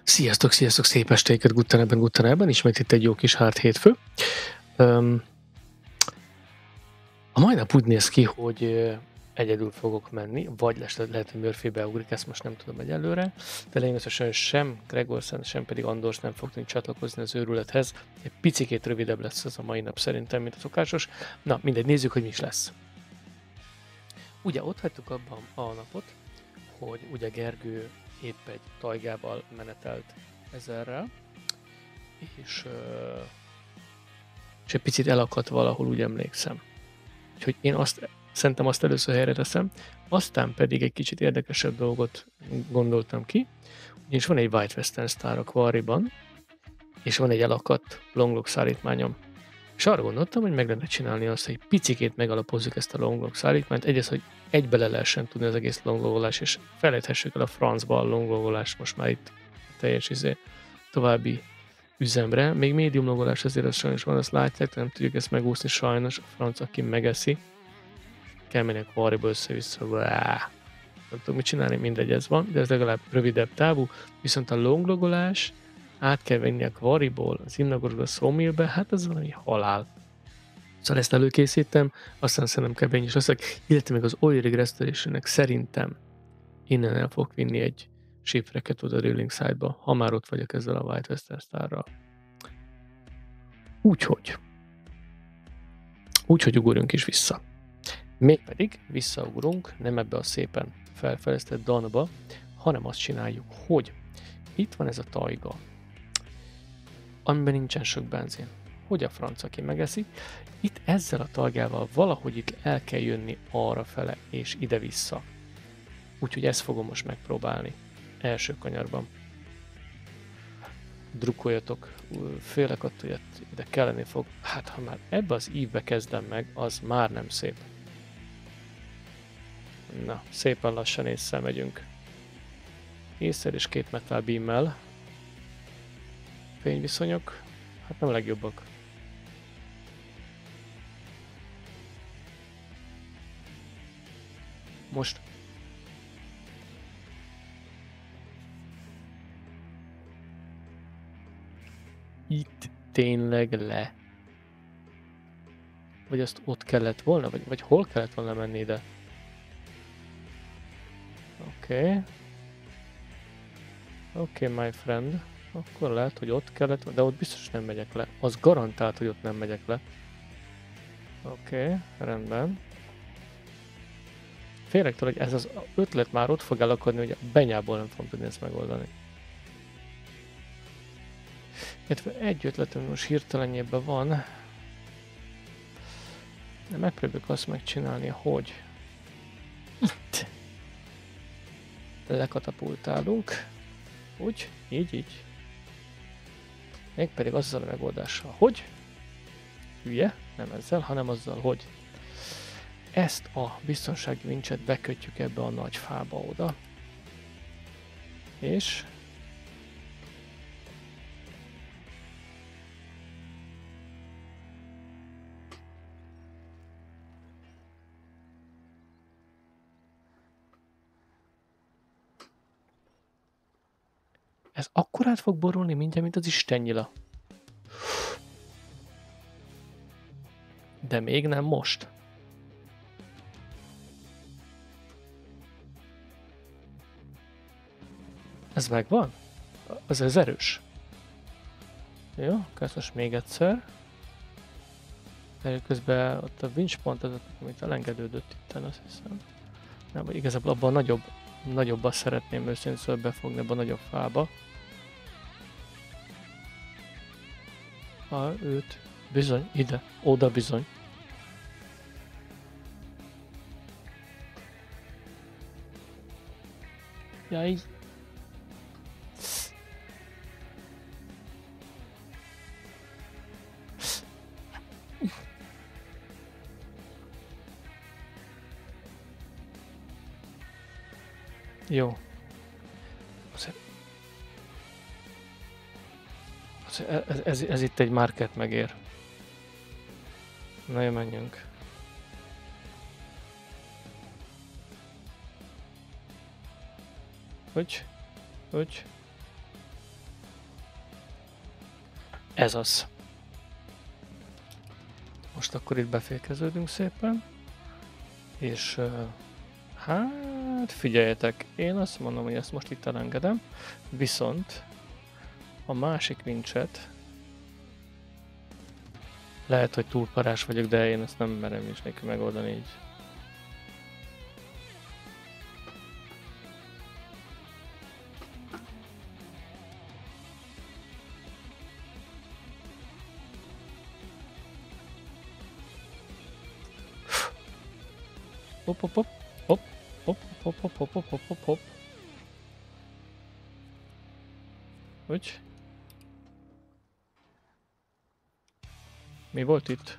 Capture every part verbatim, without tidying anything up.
Sziasztok, sziasztok, szép estéket, guttenebben, guttenebben, ismét itt egy jó kis hárt hétfő. Um, a mai nap úgy néz ki, hogy egyedül fogok menni, vagy lesz, lehet, hogy Murphy beugrik, ezt most nem tudom egyelőre, de lényegesen sem Gregorsen, sem pedig Andors nem fog tudni csatlakozni az őrülethez. Egy picikét rövidebb lesz ez a mai nap szerintem, mint a szokásos. Na, mindegy, nézzük, hogy mi is lesz. Ugye ott hagytuk abban a napot, hogy ugye Gergő épp egy tajgával menetelt ezerrel, és, uh, és egy picit elakadt valahol, úgy emlékszem. Úgyhogy én azt, szerintem azt először helyre teszem, aztán pedig egy kicsit érdekesebb dolgot gondoltam ki, ugyanis van egy White Western Star a Quarryban, és van egy elakadt Long-Lock szállítmányom. És arra gondoltam, hogy meg lehetne csinálni azt, hogy picikét megalapozzuk ezt a Long-Lock szállítmányt, egyrészt, hogy egybe le lehessen tudni az egész longlogolás, és felejthessük el a francba a longlogolás most már itt teljes izé, további üzemre. Még médium logolás azért az sajnos van, azt látják, nem tudjuk ezt megúszni sajnos, a franc, aki megeszi. Kell menni a Quarryba össze-vissza, nem tudom mit csinálni, mindegy, ez van, de ez legalább rövidebb távú, viszont a longlogolás át kell venni a Quarryból az Imnagorba, a Sawmillbe, hát ez valami halál. Szóval ezt előkészítem, aztán szerintem kebény is leszek, illetve még az Oil Rig Restoration-nek szerintem innen el fogok vinni egy shipwrecket oda Drilling Site-ba, ha már ott vagyok ezzel a White Western Star-ral. Úgyhogy. Úgyhogy ugorjunk is vissza. Mégpedig visszaugrunk, nem ebbe a szépen felfejlesztett Danba, hanem azt csináljuk, hogy itt van ez a tajga, amiben nincsen sok benzin. Hogy a franc, aki megeszi. Itt ezzel a tajgával valahogy itt el kell jönni arra fele és ide-vissza. Úgyhogy ezt fogom most megpróbálni. Első kanyarban. Drukkoljatok, félek attól, hogy ide kelleni fog. Hát ha már ebbe az ívbe kezdem meg, az már nem szép. Na, szépen lassan észre megyünk. Észre és két metal beammel. Fényviszonyok, hát nem a legjobbak. Most itt tényleg le. Vagy azt ott kellett volna, vagy, vagy hol kellett volna menni ide? Oké. Okay. Oké, okay, my friend. Akkor lehet, hogy ott kellett, de ott biztos nem megyek le. Az garantált, hogy ott nem megyek le. Oké, okay, rendben. Félek tőle, hogy ez az ötlet már ott fog elakadni, hogy a benyából nem fogom tudni ezt megoldani. Illetve egy ötletem most hirtelenjében van. De megpróbáljuk azt megcsinálni, hogy lekatapultálunk. Úgy, így, így. Mégpedig azzal a megoldással, hogy hülye, nem ezzel, hanem azzal, hogy ezt a biztonsági vincset bekötjük ebbe a nagy fába oda. És ez akkor át fog borulni mindjárt, mint az istennyila. De még nem most. Ez megvan? Az ez erős. Jó, kezd most még egyszer. Közben ott a winch pont az, amit elengedődött itt, azt hiszem. Nem, vagy igazából abban a nagyobb, nagyobbat szeretném őszintén szóval befogni abban a nagyobb fába. Ha őt, bizony, ide, oda bizony. Ja, így. Jó. Ez, ez, ez itt egy market megér. Na, jó, menjünk. Hogy? Hogy? Ez az. Most akkor itt befékeződünk szépen. És uh, hát figyeljetek, én azt mondom, hogy ezt most itt elengedem. Viszont a másik vincset lehet, hogy túl parás vagyok, de én ezt nem merem is neki megoldani így. Hop, hop, hop, hop, hop, hop, hop, hop, hop, hop, hop, hop. Úgy? Mi volt itt?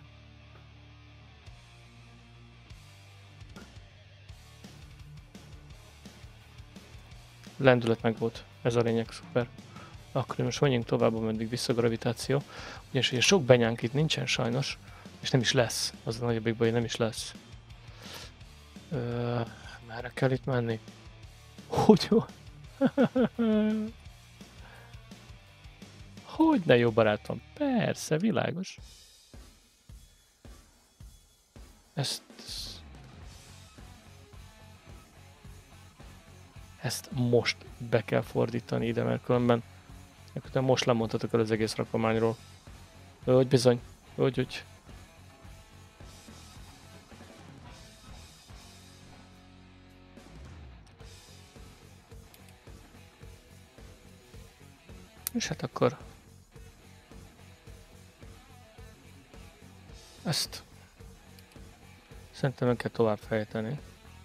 Lendület meg volt. Ez a lényeg, szuper. Akkor most menjünk tovább, ameddig vissza a gravitáció. Ugyanis ugye sok benyánk itt nincsen sajnos, és nem is lesz. Az a nagyobbik baj, nem is lesz. Ö, merre kell itt menni? Hogy jó? Hogy ne jó barátom? Persze, világos. Ezt... Ezt most be kell fordítani ide, mert különben most lemondhatok el az egész rakományról. Hogy bizony, hogy úgy. És hát akkor ezt szerintem meg kell tovább fejteni.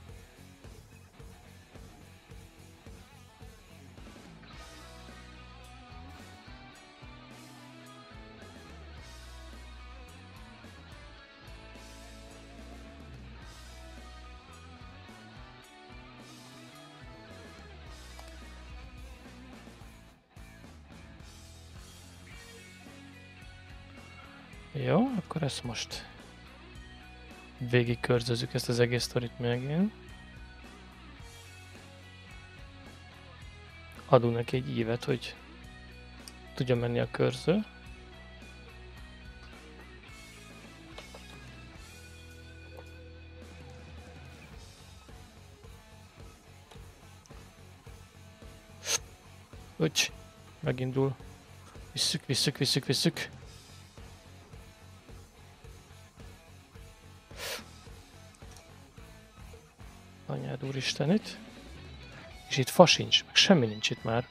Jó, akkor ezt most végig körzözzük ezt az egész sztorit megint. Adunk neki egy ívet, hogy tudja menni a körző. Úgy, megindul. Visszük, visszük, visszük, visszük. Anyád úristenit. És itt fa sincs, meg semmi nincs itt már.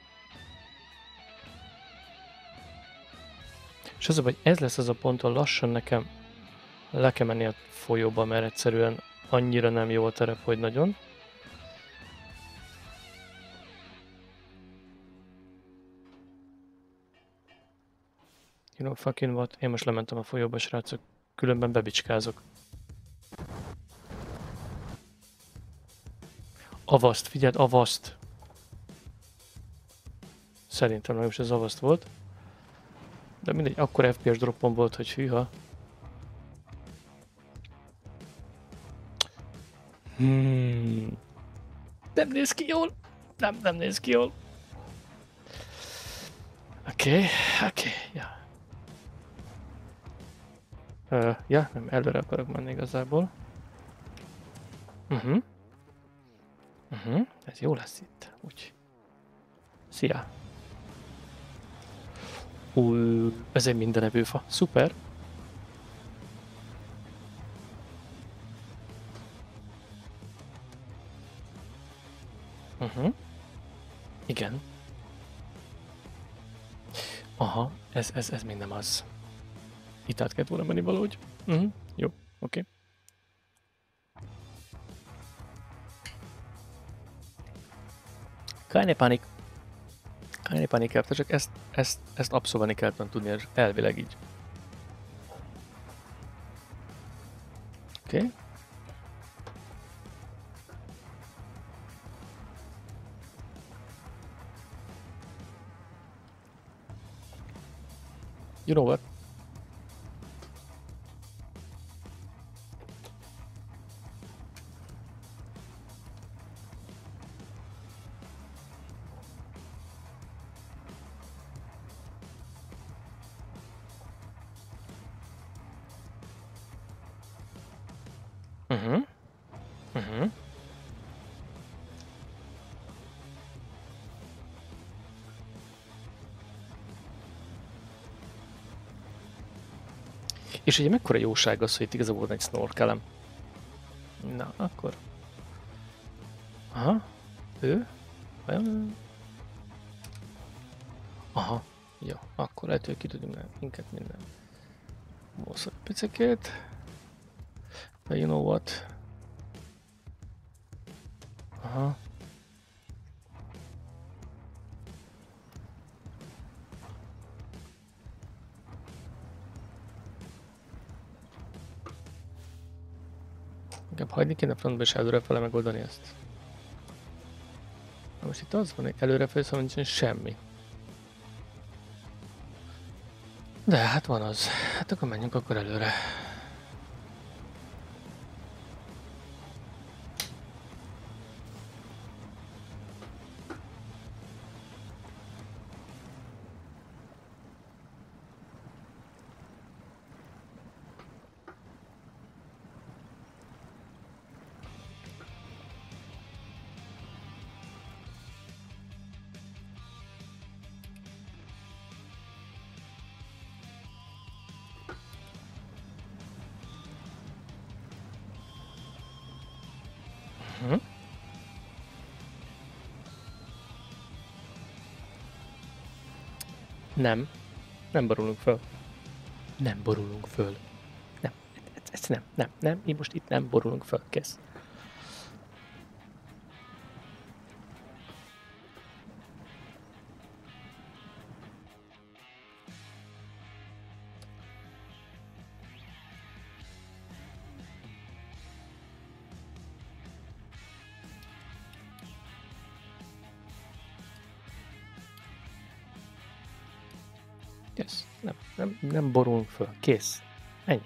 És az a baj, ez lesz az a pont, ahol lassan nekem le kell menni a folyóba, mert egyszerűen annyira nem jó a terep, hogy nagyon. You know fucking what? Én most lementem a folyóba, srácok. Különben bebicskázok. Avaszt, figyeld, avaszt! Szerintem legalábbis ez avaszt volt. De mindegy, akkor ef pé es droppon volt, hogy hűha. Hmm. Nem néz ki jól! Nem, nem néz ki jól. Oké, okay, oké, okay, ja. Uh, ja, nem, előre akarok menni igazából. Uh-huh. Uh-huh. Ez jó lesz itt, úgy. Szia! Új, ez egy mindenevő fa. Szuper! Uh-huh. Igen. Aha, ez, ez, ez még nem az. Itt át kellett volna menni valahogy. Uh-huh. Jó, oké. Okay. Keine Panik. Keine Panik, csak ezt, ezt, ezt abszolválni kellett tudni, elvileg így. Oké. Okay. You know what? Uh-huh. Uh-huh. És ugye mekkora jóság az, hogy itt igazából van egy snorkelem. Na, akkor... Aha. Ő? Vajon? Aha. Jó, akkor lehet, hogy ki tudjuk minket minden. Moszol picikét. But you know what? Aha. Inkább hagyni kéne frontba és előrefele megoldani ezt. Na most itt az van, hogy előrefele szóval nincsen semmi. De hát van az. Hát akkor menjünk akkor előre. Hm? Nem. Nem borulunk föl. Nem borulunk föl. Nem. Ezt nem. Nem. Nem. Mi most itt nem borulunk föl. Kész. Kész. Nem. Nem, nem borulunk föl. Kész. Ennyi.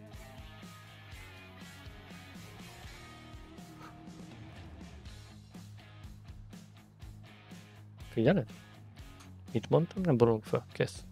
Figyeled? Mit mondtam? Nem borulunk föl. Kész.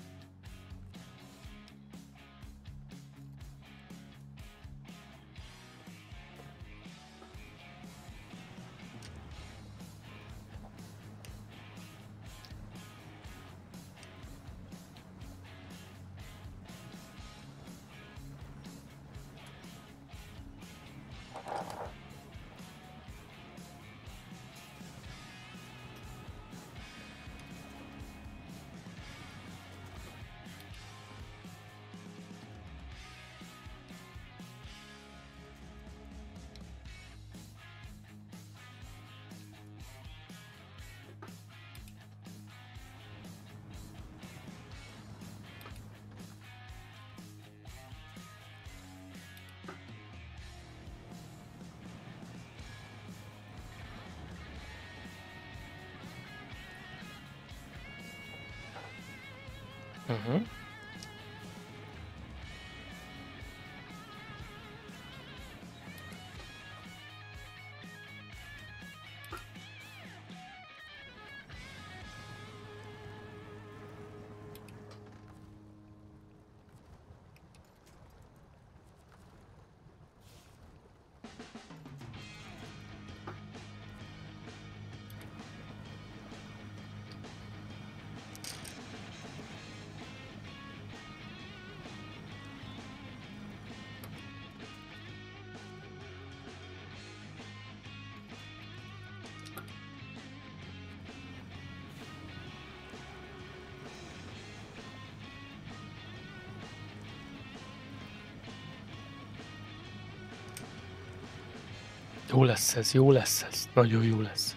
Uh-huh. Jó lesz ez, jó lesz ez. Nagyon jó lesz.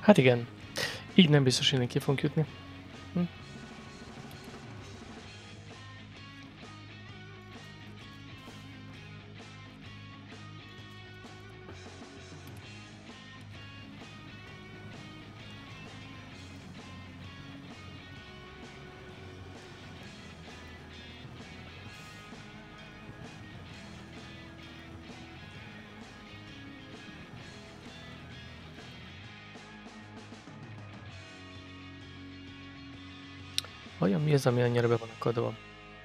Hát igen. Így nem biztos, hogy ki fogunk jutni. Hm? Vajon mi az, ami annyira be van akadva?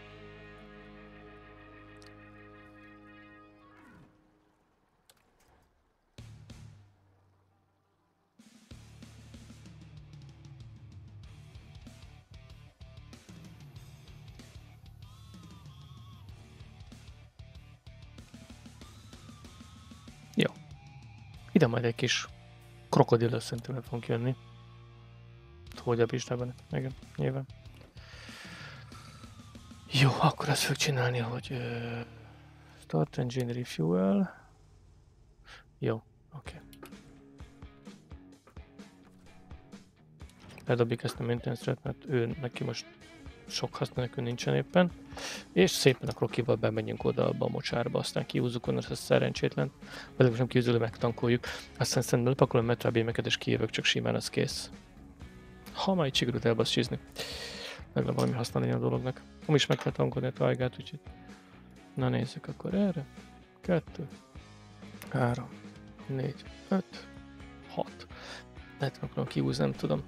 Jó. Ide majd egy kis krokodil szerintem fogunk jönni. Hogy a pistában, igen, nyilván. Jó, akkor azt fog csinálni, hogy uh, Start Engine Refuel. Jó, oké. Okay. Ledobjuk ezt a maintenance-et, mert ő neki most sok haszna nekünk nincsen éppen. És szépen a krokival bemegyünk oda abba a mocsárba, aztán kihúzzuk onnan ezt a szerencsétlent. Vagy most nem kihúzul, megtankoljuk. Aztán szerintem lepakolom a metrabémeket és kijövök, csak simán az kész. Ha majd sikerült elbassízni. Legalább valami haszna legyen a dolognak. Nem is meg kell tankolni a tajgát, úgyhogy... Na nézzük akkor erre. Kettő, három, négy, öt, hat. Lehet, hogy akarom kihúzni, nem tudom.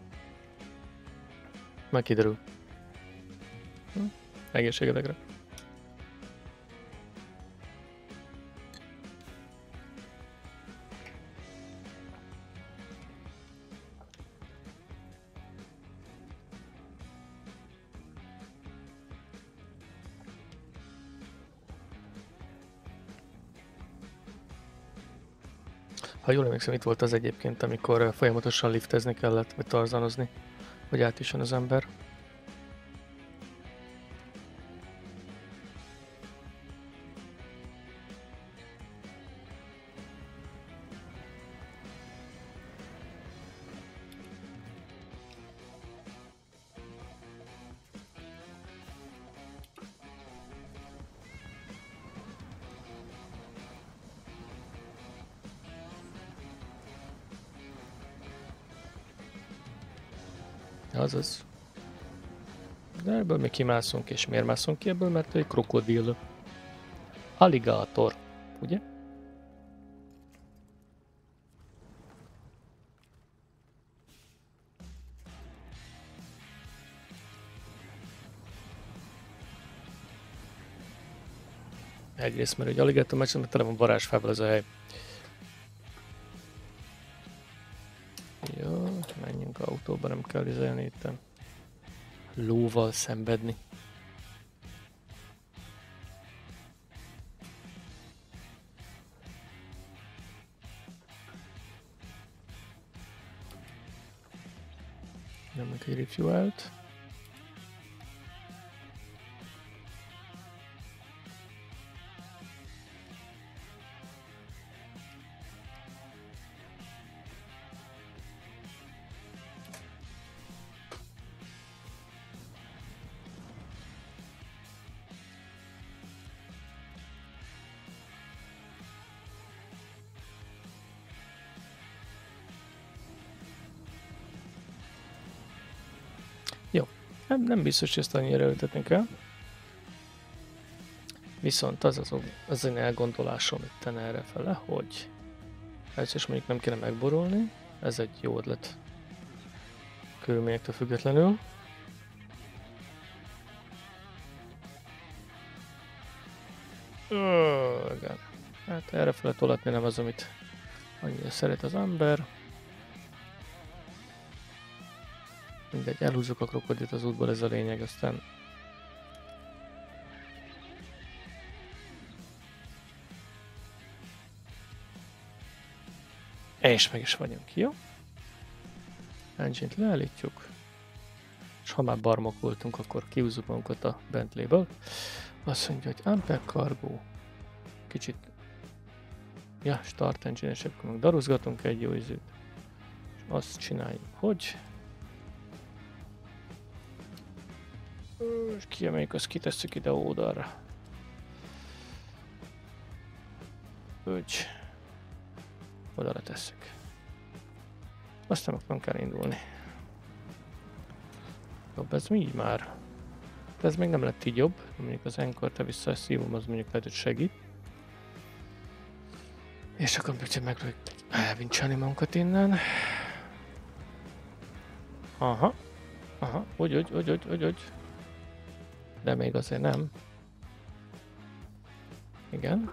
Már kiderül. Hm? Egészségedekre. Ha jól emlékszem, itt volt az egyébként, amikor folyamatosan liftezni kellett, vagy tarzanozni, hogy átjusson az ember. Azaz. De ebből még kimászunk, és miért mászunk ki ebből? Mert egy krokodil. Alligátor, ugye? Egyrészt, mert egy alligátor, másrészt, mert tele van varázsfával ez a hely. Jó, menjünk autóba, nem kell izélni itten. Lóval szenvedni. Nyomjuk egy refuelt. Nem, nem biztos, hogy ezt annyira ültetni kell. Viszont az az, az én elgondolásom itten errefele, hogy ezt is mondjuk nem kéne megborulni. Ez egy jó ötlet. Körülményektől függetlenül. Ö, igen. Hát errefele tolatni nem az, amit annyira szeret az ember. Mindegy, elhúzzuk a krokodilt az útból, ez a lényeg, aztán... És meg is vagyunk, jó? Engine-t leállítjuk. És ha már barmok voltunk, akkor kihúzzuk magunkat a Bentley-ből. Azt mondja, hogy Ampere Cargo. Kicsit... Ja, Start Engine, és akkor daruzgatunk egy jó izőt. És azt csináljuk, hogy... És kiemeljük, azt kitesszük ide oldalra. Úgy. Oldalra tesszük. Aztán meg nem kell indulni. Jobb, ez mi így már? De ez még nem lett így jobb. Mondjuk az enkor, te visszaszívom, az mondjuk lehet, hogy segít. És akkor picit meg tudjuk elvincselni magunkat innen. Aha. Aha. Úgy, úgy, úgy, úgy, úgy, úgy. De még azért nem. Igen.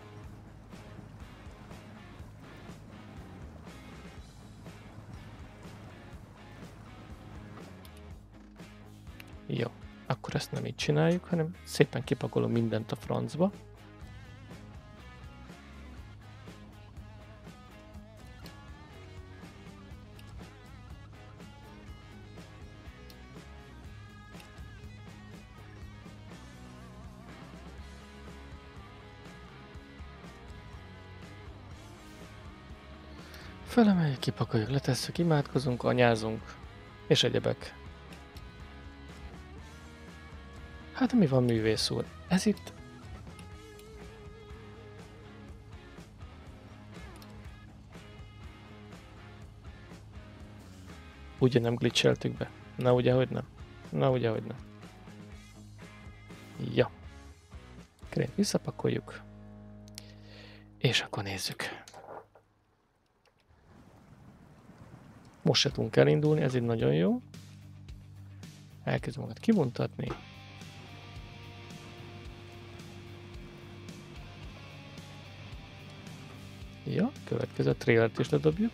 Jó. Akkor ezt nem így csináljuk, hanem szépen kipakolom mindent a francba. Felemeljük, kipakoljuk, letesszük, imádkozunk, anyázunk, és egyebek. Hát mi van, művész úr? Ez itt... Ugye nem glitcheltük be? Na ugye, hogy nem? Na ugye, hogy nem? Ja. Krént visszapakoljuk. És akkor nézzük. Most se tudunk elindulni, ez így nagyon jó. Elkezdem magát kivontatni. Ja, következő trailert is ledobjuk.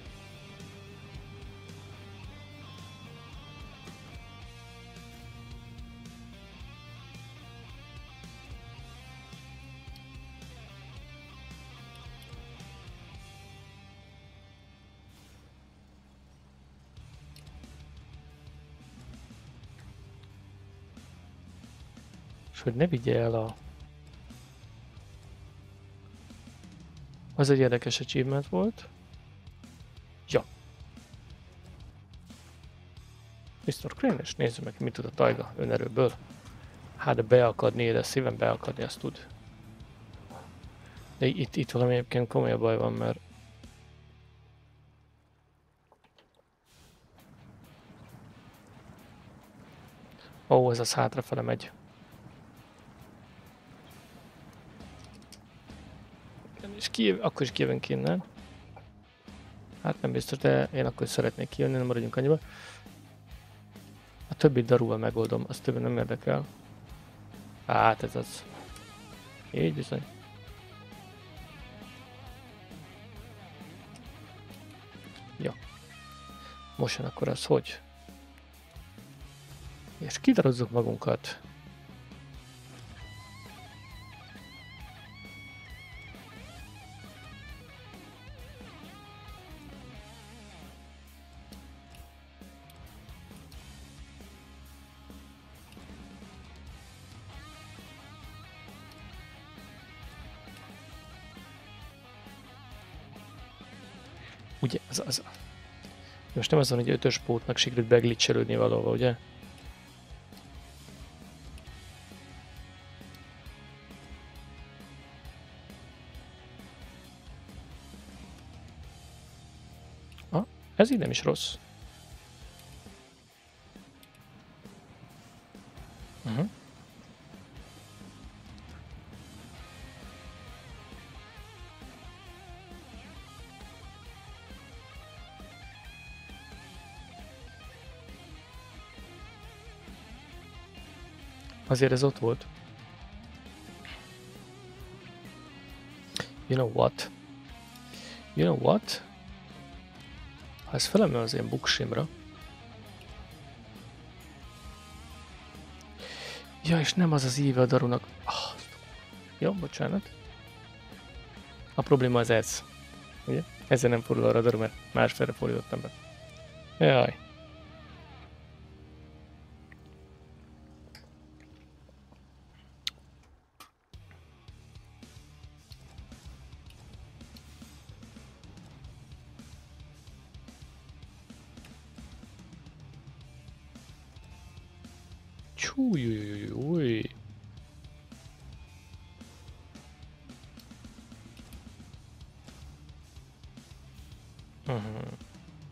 És hogy ne vigye el a... Az egy érdekes achievement volt. Ja. miszter Crane, és nézzük meg, mit tud a tajga önerőből. Hát de beakadni, de szíven beakadni, azt tud. De itt, itt valami egyébként komolyabb baj van, mert... Ó, ez az hátrafele megy. És ki, akkor is kijövünk innen. Hát nem biztos, de én akkor is szeretnék kijönni, nem maradjunk annyiba. A többit darúval megoldom, az többi nem érdekel. Hát ez az. Így bizony. Ja. Most jön akkor az, hogy? És kidarozzuk magunkat. Ugye, az, az... Most nem azon, hogy ötös pótnak sikerült beglitchelődni valahol, ugye? Ah, ez így nem is rossz. Uh-huh. Azért ez ott volt. You know what? You know what? Ha ez felemel az ilyen buksimra. Ja, és nem az az íve a darunak. Oh, jó, bocsánat. A probléma az ez. Ugye? Ezzel nem fordul arra a daru, mert másfelre fordítottam be. Jaj. Csújjújjújjúj. Uh-huh.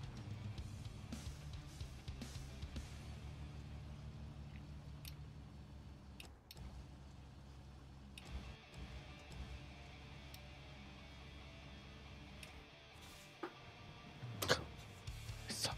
Vissza.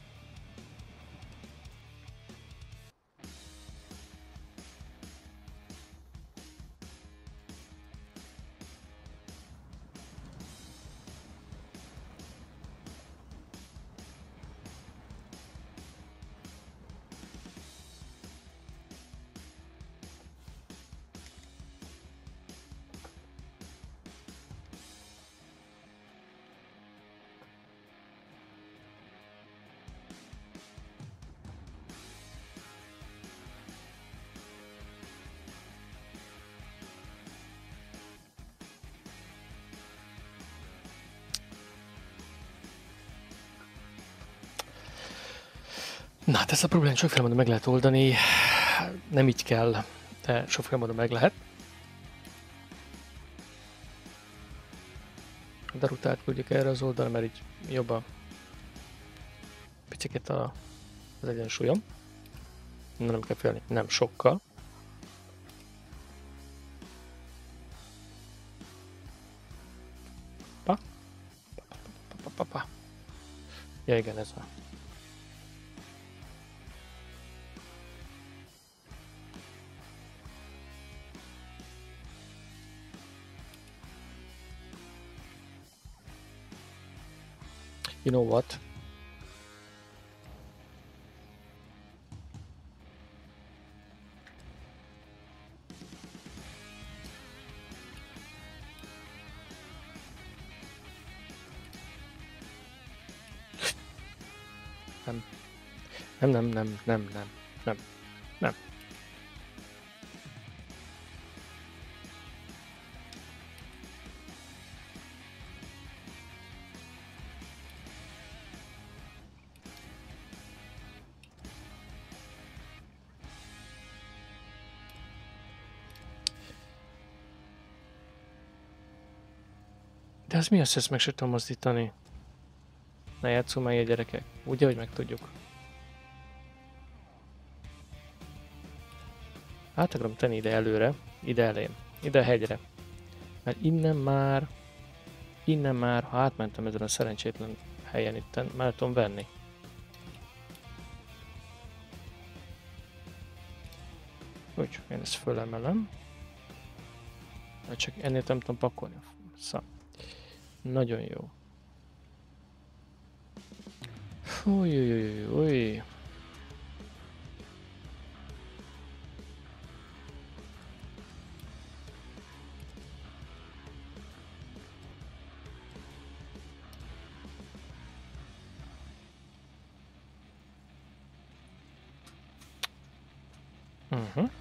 Na, hát ezt a problémát sokféle módon meg lehet oldani. Nem így kell, de sokféle módon meg lehet. A Darutát küldjük erre az oldalra, mert így jobb a picit a, az egyensúlyom. Nem kell félni, nem sokkal. Pa. Pa, pa, pa, pa, pa. Ja igen, ez a... You know what? Nem. Nem, nem, nem, nem, nem, nem, nem. De az mi az, ezt meg se tudom mozdítani? Ne játszunk már ilyen gyerekek. Ugye, hogy meg tudjuk. Át akarom tenni ide előre, ide elém, ide a hegyre. Mert innen már, innen már, ha átmentem ezen a szerencsétlen helyen itten, már tudom venni. Úgy, én ezt fölemelem. Csak ennél nem tudom pakolni. Szám. Nagyon jó. Újjjjjjjjjjj. Uh-huh.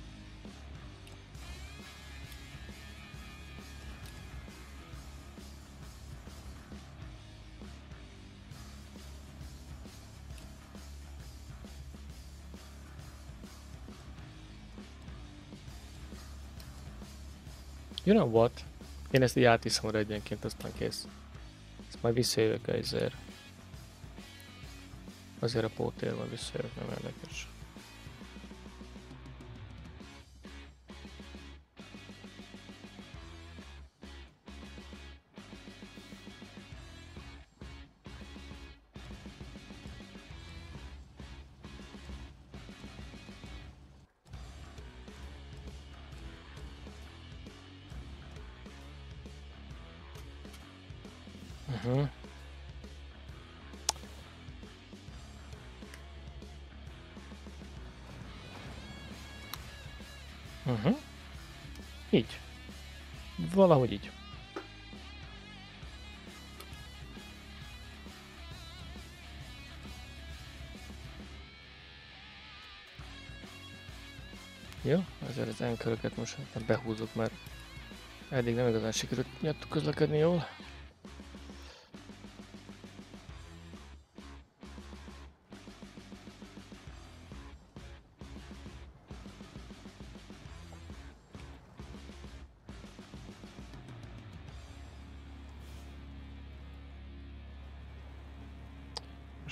You know what? Én ezt így átiszom oda egyenként, aztán kész. Ezt majd visszajövök ezért. Azért a pótér majd visszajövök, nem érdekes. Uh-huh. Uh-huh. Így. Valahogy így. Jó, ezért az enköröket most behúzok, mert eddig nem igazán sikerült miattuk közlekedni jól.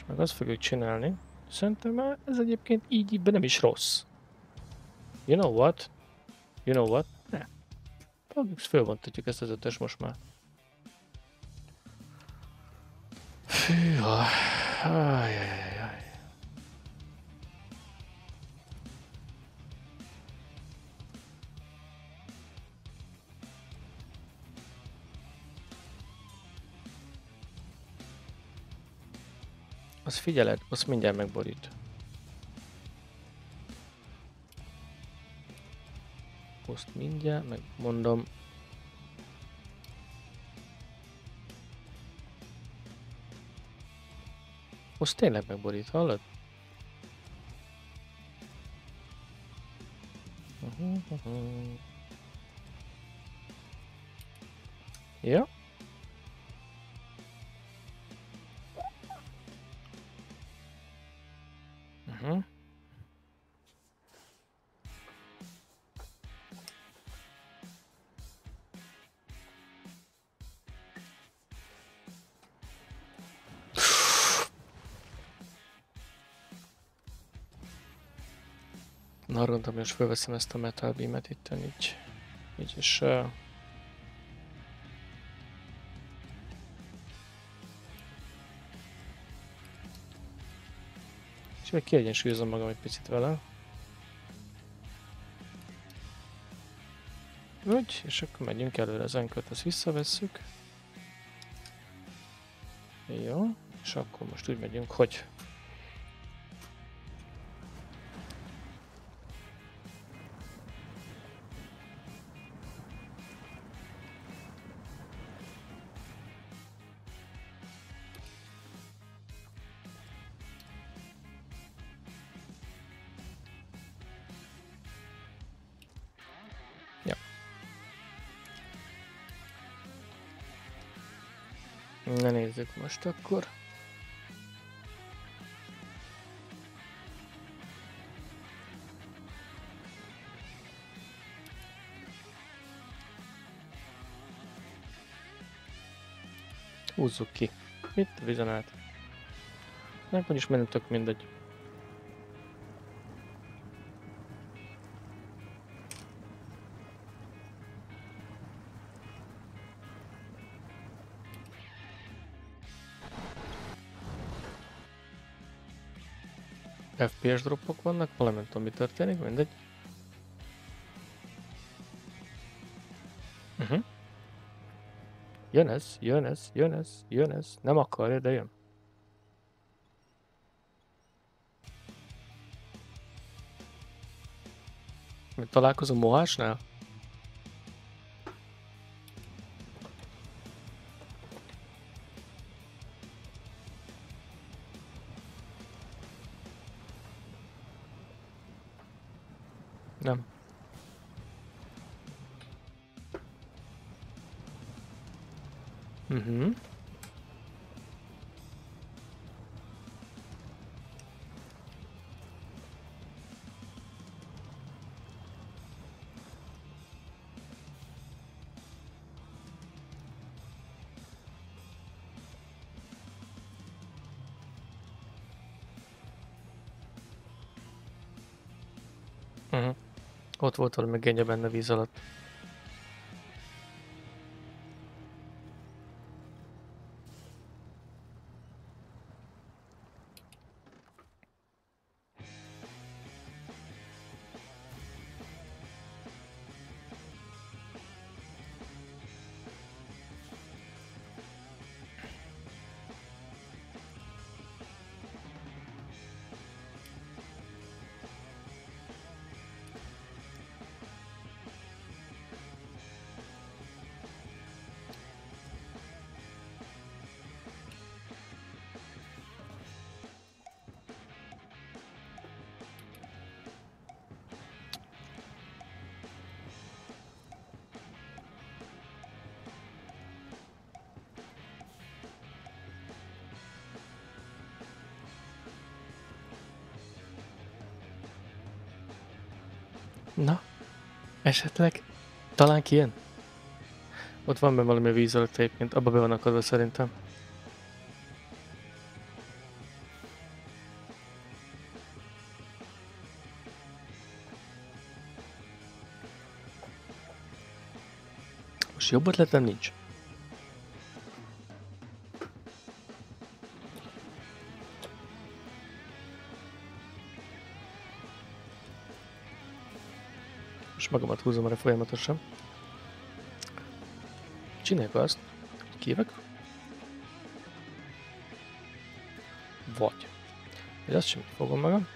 meg azt fogjuk csinálni. Szerintem már ez egyébként így így nem is rossz. You know what? You know what? Ne. Fölvontatjuk ezt az ötös most már. Fűha. Ajajajaj. Az figyeled, azt mindjárt megborít. Azt mindjárt megmondom. Azt tényleg megborít, hallod? Uh-huh, uh-huh. Ja. Uh-huh. Na, arra gondolom, hogy most felveszem ezt a metal beamet itt, így, így is... Uh... És meg kiegyensúlyozom magam egy picit vele. Úgy, és akkor megyünk előre, az enköt, ezt visszavesszük. Jó, és akkor most úgy megyünk, hogy... Na nézzük most akkor. Húzzuk ki. Itt a vizionát. Nem, úgyis menünk tök mindegy. ef pé es droppok vannak, valami nem tudom mi történik, mindegy. Uh-huh. Jön ez, jön ez, jön ez, jön ez. Nem akarja, de jön. Mit találkozom Mohásnál? Nem. Mhm. Mhm. Ott volt valami génye benne víz alatt. Na, esetleg? Talán kijön? Ott van benne valami víz alatt egyébként, abba be van akadva szerintem. Most jobb ötletem nincs. Most magamat húzom erre folyamatosan. Csináljuk azt, hogy kijövök. Vagy. Vagy azt sem fogom magam.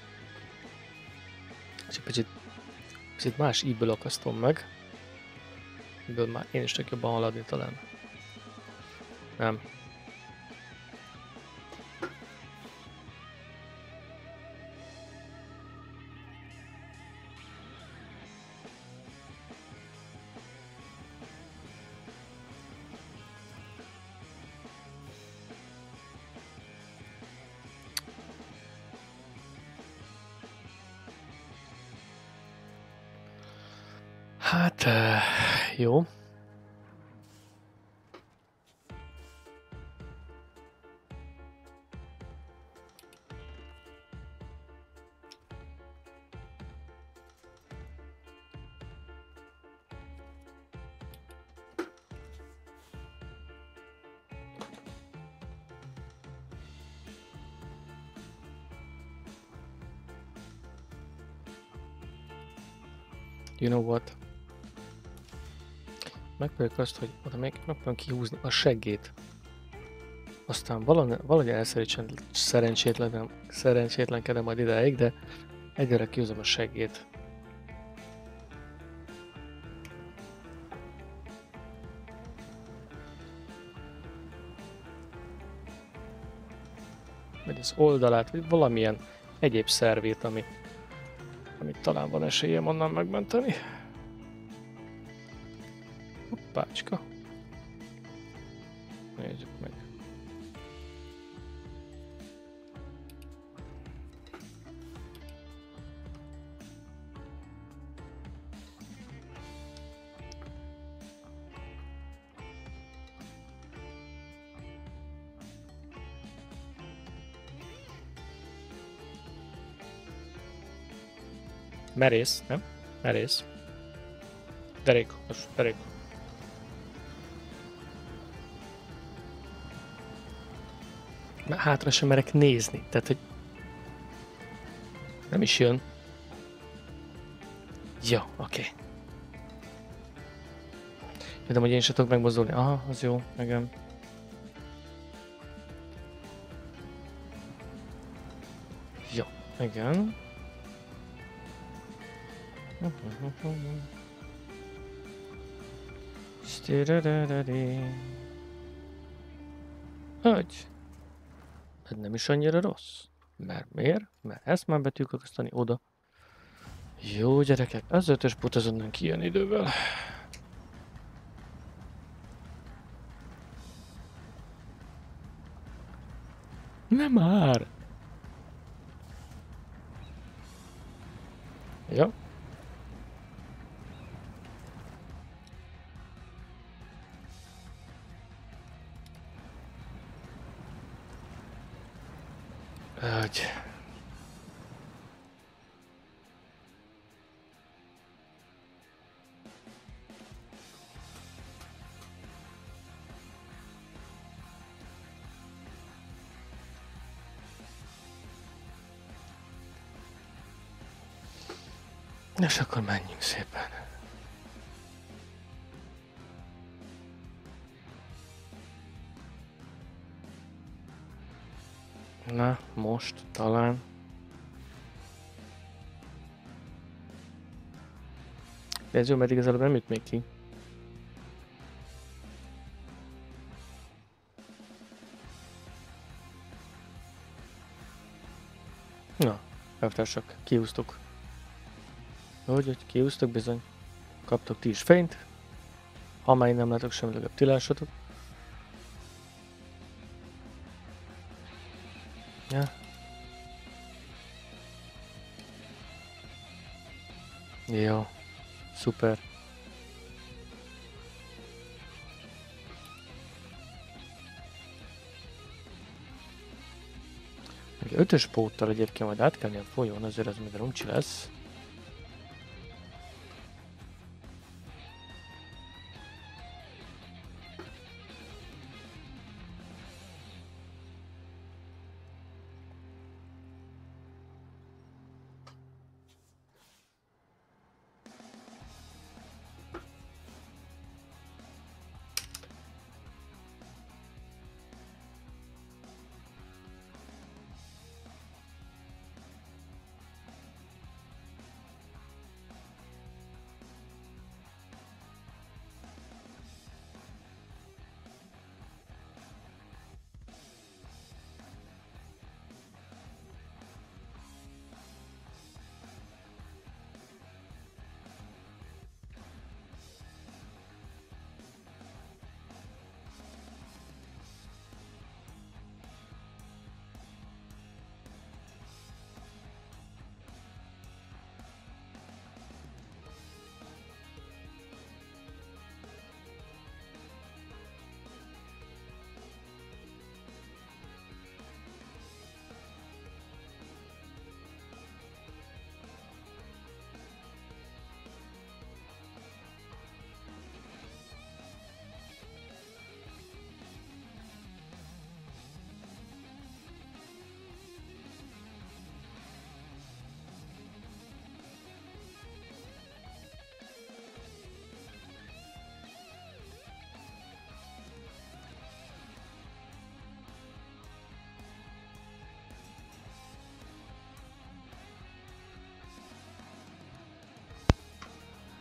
És egy picit, picit más íből akasztom meg. Ebből már én is tudok jobban haladni talán. Nem. Hát, jó. You know what? Megpróbáljuk azt, hogy oda még megpróbálom kihúzni a seggét. Aztán valahogy elszerencsétlen, szerencsétlenkedem majd idáig, de egyre kihúzom a seggét. Vagy az oldalát, vagy valamilyen egyéb szervét, ami, amit talán van esélyem onnan megmenteni. Hoppácska. Nézzük meg. Merész, nem? Merész. Derékos, derék. Hátra sem merek nézni, tehát hogy nem is jön. Ja, oké. Okay. Jöttem, hogy én sem tudok megmozdulni. Aha, az jó, megem. Jó, igen. Hogy? Ez nem is annyira rossz. Mert miért? Mert ezt már be tudjuk akasztani oda. Jó gyerekek, az ötös put azonnan kijön idővel. Nem már! Ja. Hogy... És akkor menjünk szépen. Na, most talán. De ez jó, mert igazából nem jut még ki. Na, elvtársak, kihúztuk. Hogy, hogy kihúztuk bizony. Kaptok ti is fényt. Ha már én nem látok semmi, legalább ti lássatok. Ja. Jó. Szuper. Egy ötös póttal egyébként majd át kell ilyen folyón, azért ez még runcsi lesz.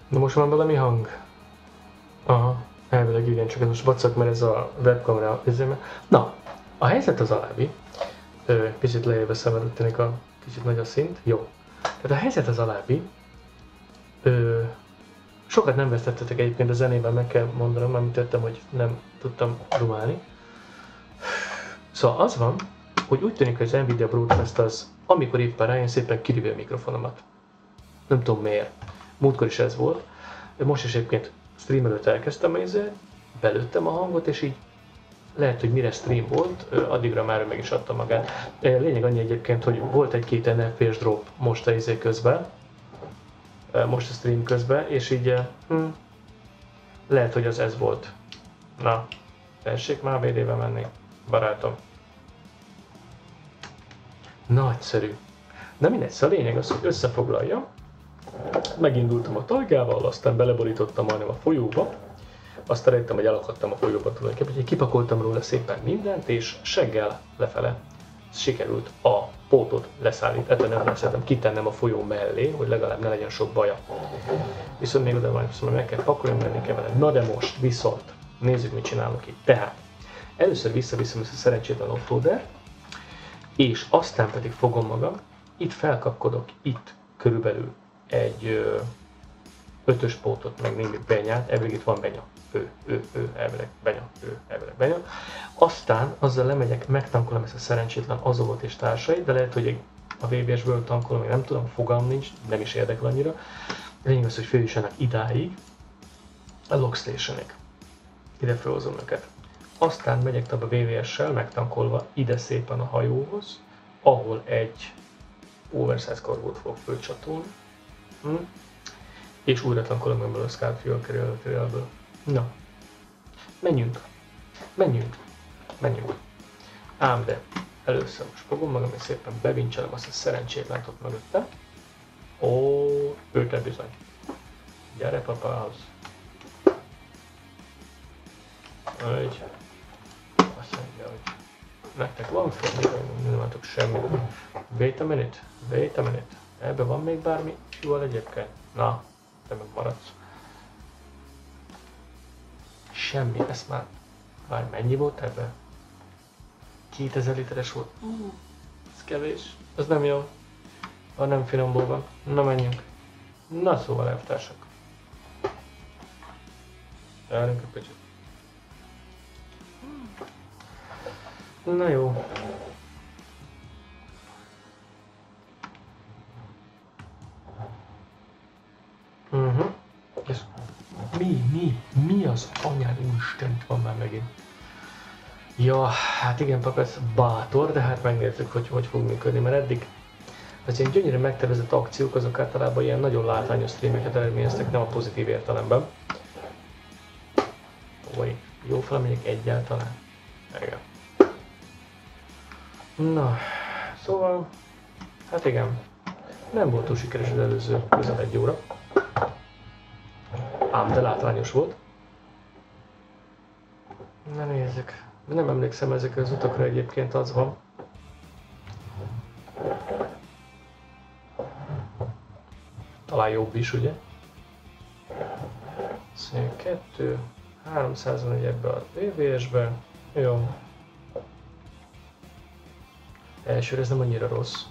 Na most van valami hang? Aha, elvileg igen, csak ez most vacak, mert ez a webkamera üzeme. Na, a helyzet az alábbi. Ö, kicsit lejjebb veszem, mert úgy tűnik a kicsit nagy a szint. Jó. Tehát a helyzet az alábbi. Ö, sokat nem vesztettetek egyébként a zenében, meg kell mondanom, amit tettem, hogy nem tudtam dumálni. Szóval az van, hogy úgy tűnik, hogy az Nvidia Broadcast az, amikor éppen rájön, szépen kirívja a mikrofonomat. Nem tudom miért. Múltkor is ez volt. Most is egyébként stream előtt elkezdtem ezzel, belőttem a hangot, és így lehet, hogy mire stream volt, addigra már meg is adta magát. Lényeg annyi egyébként, hogy volt egy-két en ef pé-s drop most a izé közben, most a stream közben, és így hm, lehet, hogy az ez volt. Na, tessék már vé dé-be menni, barátom. Nagyszerű. Na mindegy, szóval a lényeg az, hogy összefoglalja. Megindultam a tajgával, aztán beleborítottam majdnem a folyóba. Aztán rájöttem, hogy elakadtam a folyóba tulajdonképpen, úgyhogy kipakoltam róla szépen mindent, és seggel lefele sikerült a pótot leszállítani, nem leszállítom, kitennem a folyó mellé, hogy legalább ne legyen sok baja. Viszont még oda van, szóval meg kell pakolni, menni kell vele. Na de most viszont, nézzük, mit csinálok itt. Tehát, először visszaviszem ezt a szerencsétlen offloader, és aztán pedig fogom magam, itt felkapkodok, itt körülbelül egy ö, ötös pótot, meg némi benyát, elvileg itt van benya, ő, ő, ő, elvileg benya, ő, elvileg benya. Aztán azzal lemegyek, megtankolom ezt a szerencsétlen Azovot és társait, de lehet, hogy a vé bé es-ből tankolom, még nem tudom, fogalm nincs, nem is érdekel annyira. Lényeg az, hogy följussanak idáig, a Logstation-ig. Ide felhozom őket. Aztán megyek tovább a vé bé es-sel, megtankolva ide szépen a hajóhoz, ahol egy oversize kargót fog fölcsatolni. Hm? És újra tankolom ebből a Scout Fuel Carrier-ből. Na, menjünk, menjünk, menjünk. Ám de, először most fogom magam, és szépen bevincselem azt a szerencsétlent ott mögöttem. Ó, őte bizony. Gyere papához. Úgy. Azt mondja, hogy nektek van fel, nem látok semmit. Wait a minute, wait a minute. Ebben van még bármi jól egyébként? Na, te meg maradsz. Semmi, ezt már, már mennyi volt ebben? kétezer literes volt. Uh, ez kevés. Ez nem jó. Ha nem finomból van. Na menjünk. Na szóval elvtársak. Járjunk egy kicsit. Na jó. Uh-huh. Ez mi, mi, mi az anyád úristen van már megint? Ja, hát igen, papa, ez bátor, de hát megnézzük, hogy hogy fog működni, mert eddig az ilyen gyönyörű megtervezett akciók, azok általában ilyen nagyon látványos streameket eredményeztek, nem a pozitív értelemben. Vagy jó felemegyek egyáltalán? Igen. Na, szóval, hát igen, nem volt túl sikeres az előző közel egy óra. Ám de látványos volt. Na nézzük. Nem emlékszem ezekre az utakra, egyébként az van. Talán jobb is, ugye? Szépen kettő, háromszáz ebbe a vé vé es-be. Jó. Elsőre ez nem annyira rossz.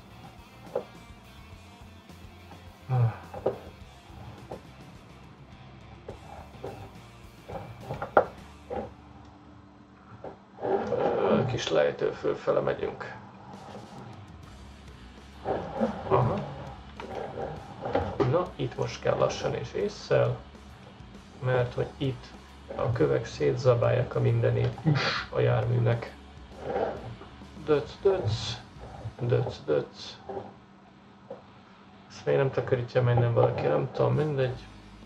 Kis lejtő fölfele megyünk. Aha. Na, itt most kell lassan és ésszel, mert hogy itt a kövek szétzabálják a mindenét a járműnek. Döc, döc, döc, döc. Ezt még nem takarítja majdnem valaki, nem tudom, mindegy.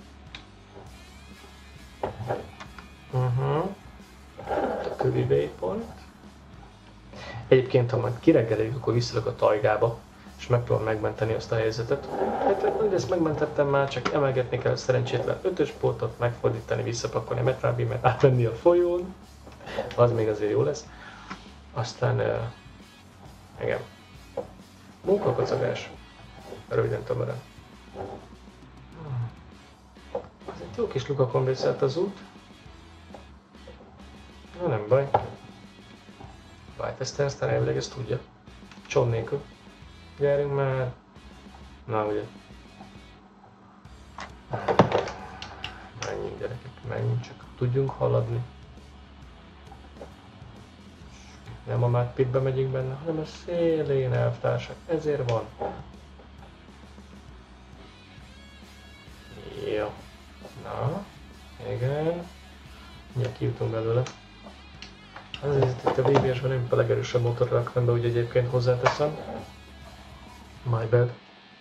Uh-huh. A kövi waypoint. Egyébként, ha majd kireggeledik, akkor visszalök a tajgába, és megpróbálom megmenteni azt a helyzetet. Hát, hogy ezt megmentettem már, csak emelgetni kell a szerencsétlen ötös pótot, megfordítani, visszapakolni a metrálbímet, átvenni a folyón. Az még azért jó lesz. Aztán, uh, igen. Munkakacagás. Röviden tömören. Jó kis lukakon vészelt az út. Na nem baj. White aztán elvileg ezt tudja. Cson nélkül. Gyerünk már. Na ugye. Menjünk gyerekek, menjünk, csak tudjunk haladni. Nem a Mad Pitbe megyünk benne, hanem a szélén, elvtársak. Ezért van. Jó. Na, igen. Mindjárt kijutunk belőle. Azért itt a vé bé es-ben nem a legerősebb motorra raktam be, úgy egyébként hozzáteszem. My bad.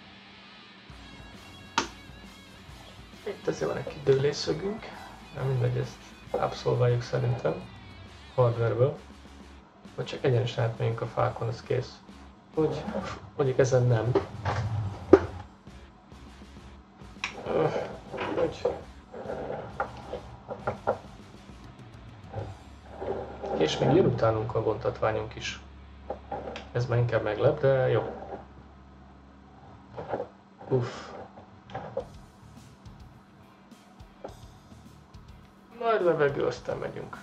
Itt azért van egy kis dőlésszögünk. Nem mindegy, ezt abszolváljuk szerintem. Hardwareből. Vagy csak egyenesen átmegyünk a fákon, ez kész. Úgy, mondjuk ezen nem. Úgy. És még jön utánunk a vontatványunk is. Ez már inkább meglep, de jó. Uff. Nagy levegő, aztán megyünk.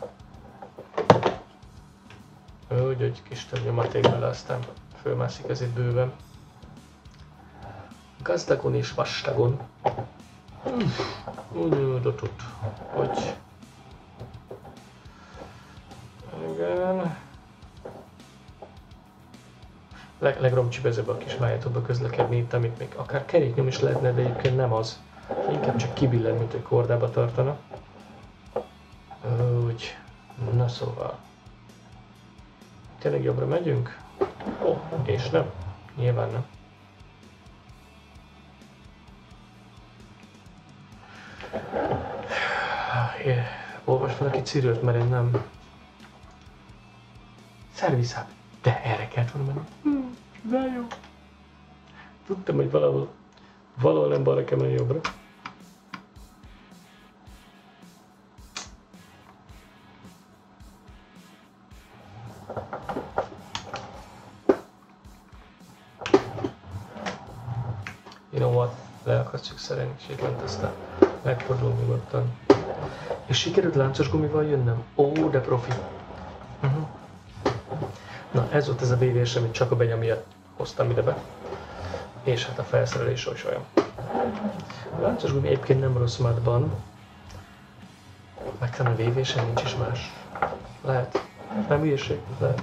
Úgy, hogy kis több nyomaték bele, aztán fölmászik ez itt bőven. Gazdagon és vastagon. Úgy tud, hogy... Igen... Leg, legromcsibezebb a kis májátokba közlekedni itt, amit még akár keréknyom is lehetne, de egyébként nem az. Inkább csak kibillen, mint hogy kordába tartana. Úgy... Na szóval... Tényleg jobbra megyünk? Ó, oh, és nem. Nyilván nem. É, olvasd valaki Cyril-t, mert én nem... Szerviszább. De erre kellett volna menni. Hm, de jó. Tudtam, hogy valahol... Valahol nem balra kell menni jobbra. You know what? Leakasztjuk szerencsétlen, aztán megfordulunk nyugodtan. És sikerült láncos gumival jönnöm? Ó, de profi. Uh-huh. Na, ez volt ez a vé vé es, amit csak a Benya miatt hoztam ide be. És hát a felszerelés oly olyan. A láncos gumi egyébként nem rossz mádban. Meg talán a vé vé es-en nincs is más. Lehet. Nem hülyeség? Lehet.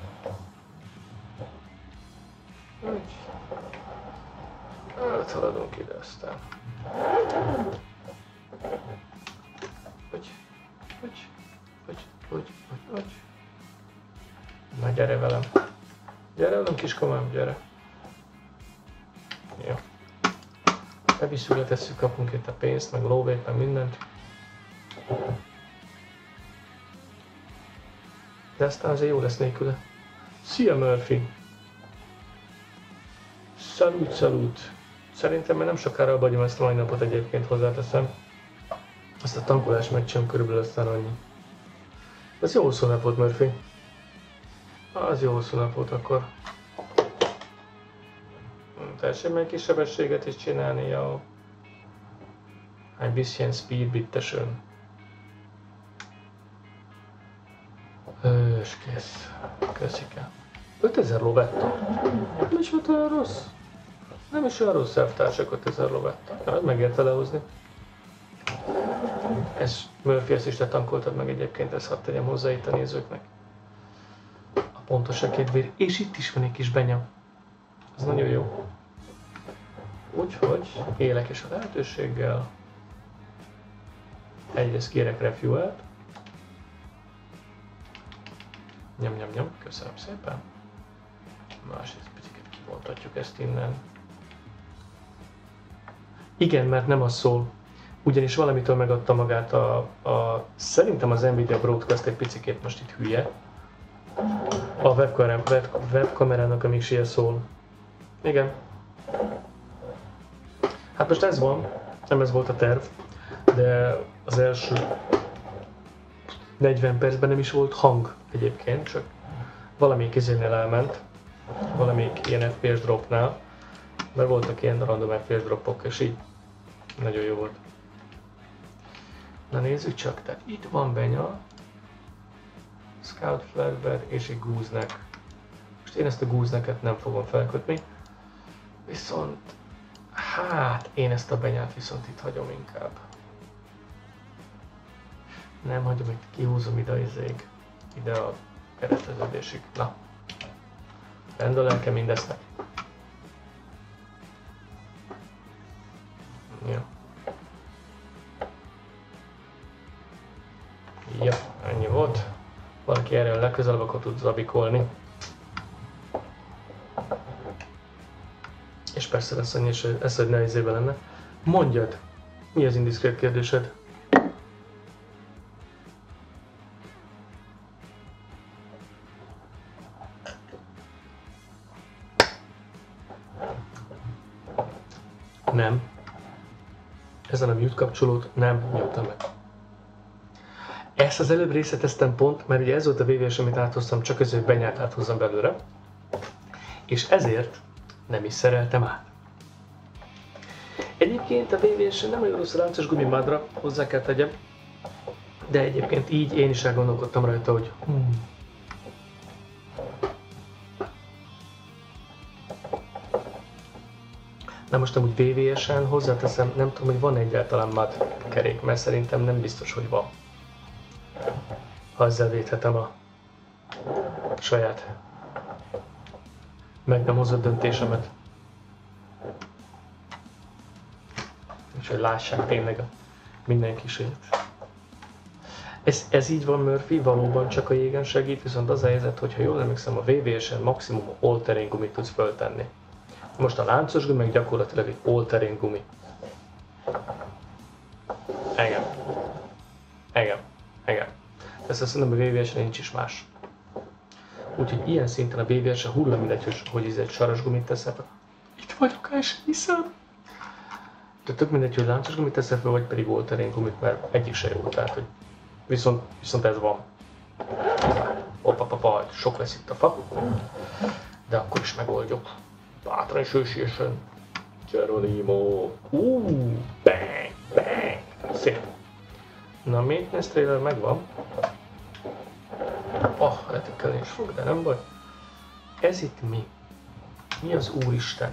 Hát haladunk ide aztán. Hogy, hogy, hogy, hogy, hogy, hogy. Na gyere velem. Gyere velem kiskomám, gyere. Jó. Bevisszük, letesszük, kapunk itt a pénzt, meg lóvét, meg mindent. De aztán azért jó lesz nélküle. Szia Murphy! Szalut, szalut! Szerintem már nem sokára abba hagyom ezt a mai napot, egyébként hozzáteszem. Azt a tankolást megcsinálom körülbelül, aztán annyi. Ez jó hosszú nap volt, Murphy. Az jó hosszú nap volt akkor. Tessék meg kis sebességet is csinálni, jó. Ein bisschen speed, bitte schön. És kész. Köszike. ötezer lóvetta. Nem is volt olyan rossz. Nem is olyan rossz elvtársak, ötezer lóvetta. Na, megérte lehozni. Ez Murphy, ezt is te tankoltad meg egyébként, ezt hadd tegyem hozzá itt a nézőknek. A pontos a két vér. És itt is van egy kis Benya. Ez nagyon jó. Úgyhogy élek is a lehetőséggel. Egyrészt kérek refuelt. Nyom, nyom, nyom. Köszönöm szépen. Másrészt picit kivontatjuk ezt innen. Igen, mert nem az szól. Ugyanis valamitől megadta magát a, a... Szerintem az Nvidia Broadcast egy picikét most itt hülye. A webkamerán, web, webkamerának a mixie szól. Igen. Hát most ez van, nem ez volt a terv, de az első negyven percben nem is volt hang egyébként, csak valamelyik izénél elment, valamelyik ilyen ef pé es dropnál, mert voltak ilyen random ef pé es dropok, és így nagyon jó volt. Na nézzük csak, tehát itt van Benya, Scout Flatbed és egy Gooseneck. Most én ezt a Goosenecket nem fogom felkötni, viszont hát én ezt a Benyát viszont itt hagyom inkább. Nem hagyom, itt kihúzom ide az ég, ide a kereteződésig. Na, rend a lelke mindeznek. Ja. Ja, ennyi volt. Valaki erről legközelebb akkor tud zabikolni. És persze lesz annyi, és ez egy nehézébe lenne. Mondjad, mi az indiszkrét kérdésed? Nem. Ezen a mute kapcsolót nem nyomtam meg. Ezt az előbb részleteztem pont, mert ugye ez volt a vé vé es, amit áthoztam, csak ezért Benyát áthozzam belőle. És ezért nem is szereltem át. Egyébként a vé vé es nem olyan rossz a láncos gumimádra, hozzá kell tegyem. De egyébként így én is elgondolkodtam rajta, hogy hmm. Na most amúgy vé vé esen hozzáteszem, nem tudom, hogy van egyáltalán mad kerék, mert szerintem nem biztos, hogy van. Ha ezzel védhetem a saját meg nem hozott döntésemet. És hogy lássák tényleg a minden kísérlet. Ez, ez így van, Murphy, valóban csak a jégen segít, viszont az a helyzet, hogyha jól emlékszem, a vé vé esen maximum all-terrain gumit tudsz föltenni. Most a láncos gumi meg gyakorlatilag egy all-terrain gumi. Engem. Engem. Engem. Ezt azt mondom, a vé vé esen nincs is más. Úgyhogy ilyen szinten a vé vé esen hulla mindegy, hogy, hogy ez egy saras gumit teszel fel. Itt vagyok, el sem hiszem. De tök mindegy, hogy láncos gumit teszel fel, vagy pedig all-terrain gumit, mert egyik se jó. Tehát, hogy viszont, viszont ez van. Hoppapapa, sok lesz itt a fa. De akkor is megoldjuk. Bátran és ősiesen. Geronimo. Uuuuh, bang, bang. Szép. Na, a maintenance trailer megvan. Ah, letökkelni is fog, de nem baj. Ez itt mi? Mi az úristen?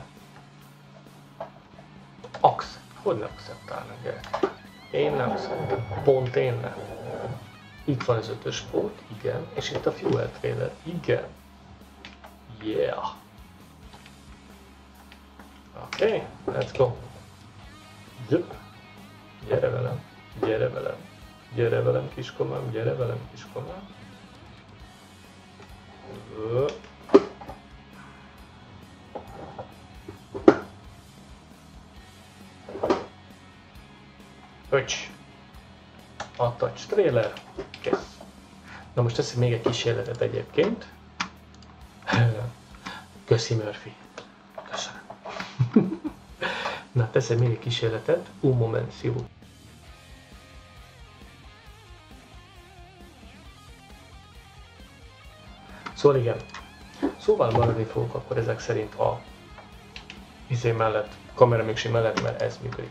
Accept. Hogy ne acceptálnak, gyerek? Én nem acceptem. Pont én nem. Itt van az ötös pót, igen. És itt a fuel trailer, igen. Yeah. Oké, okay, let's go. Jöp. Gyere velem, gyere velem. Gyere velem, kiskomám, gyere velem, kiskomám. Öcs. A touch trailer. Kész. Na most teszem még egy kísérletet egyébként. Köszi, Murphy. Köszönöm. Na, teszem még egy kísérletet. Un moment, szívó. Szóval igen. Szóval maradni fogok akkor ezek szerint a izé mellett, kamera mixi mellett, mert ez működik.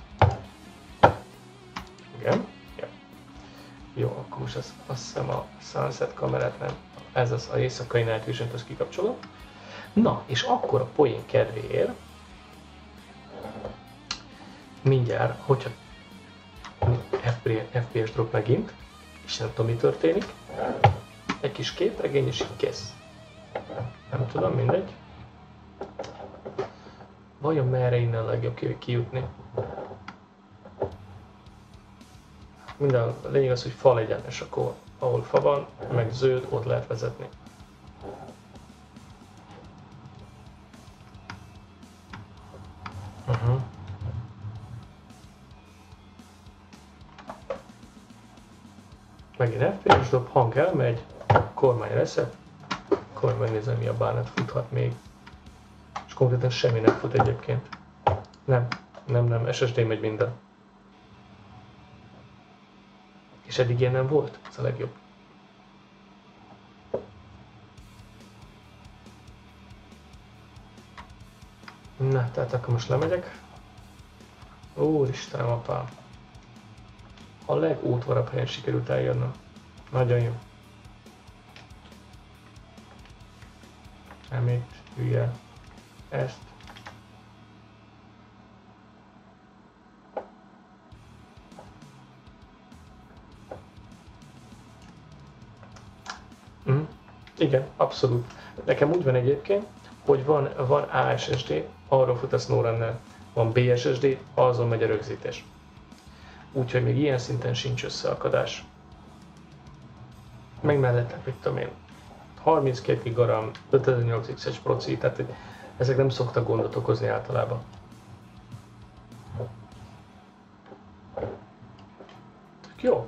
Igen? Ja. Jó, akkor most azt, azt hiszem a sunset kamerát nem, ez az a éjszakai night vision-t, azt kikapcsolom. Na, és akkor a poén kedvéért mindjárt, hogyha ef pé es drop megint, és nem tudom mi történik, egy kis képregény és így kész. Nem tudom, mindegy. Vajon merre innen legjobb kijutni? Minden, a lényeg az, hogy fal egyenes, akkor ahol fa van, meg zöld, ott lehet vezetni. Uh-huh. Megint ef pé es dob, hang elmegy, kormány reset, akkor megnézem, mi a bánat futhat még. És konkrétan semmi nem fut egyébként. Nem, nem, nem, es es dé megy minden. És eddig ilyen nem volt, ez a legjobb. Na, tehát akkor most lemegyek. Úristenem, apám. a legótvarabb helyen sikerült eljönnöm. Nagyon jó. Emét, hülye. Ezt. Mm. Igen, abszolút. Nekem úgy van egyébként, hogy van, van á es es dé, arról fut a SnowRunner, van bé es es dé, azon megy a rögzítés. Úgyhogy még ilyen szinten sincs összeakadás. Meg mellettek, mit tudom én, harminckét giga RAM, ötezer-nyolc X-es proci, tehát ezek nem szoktak gondot okozni általában. Jó.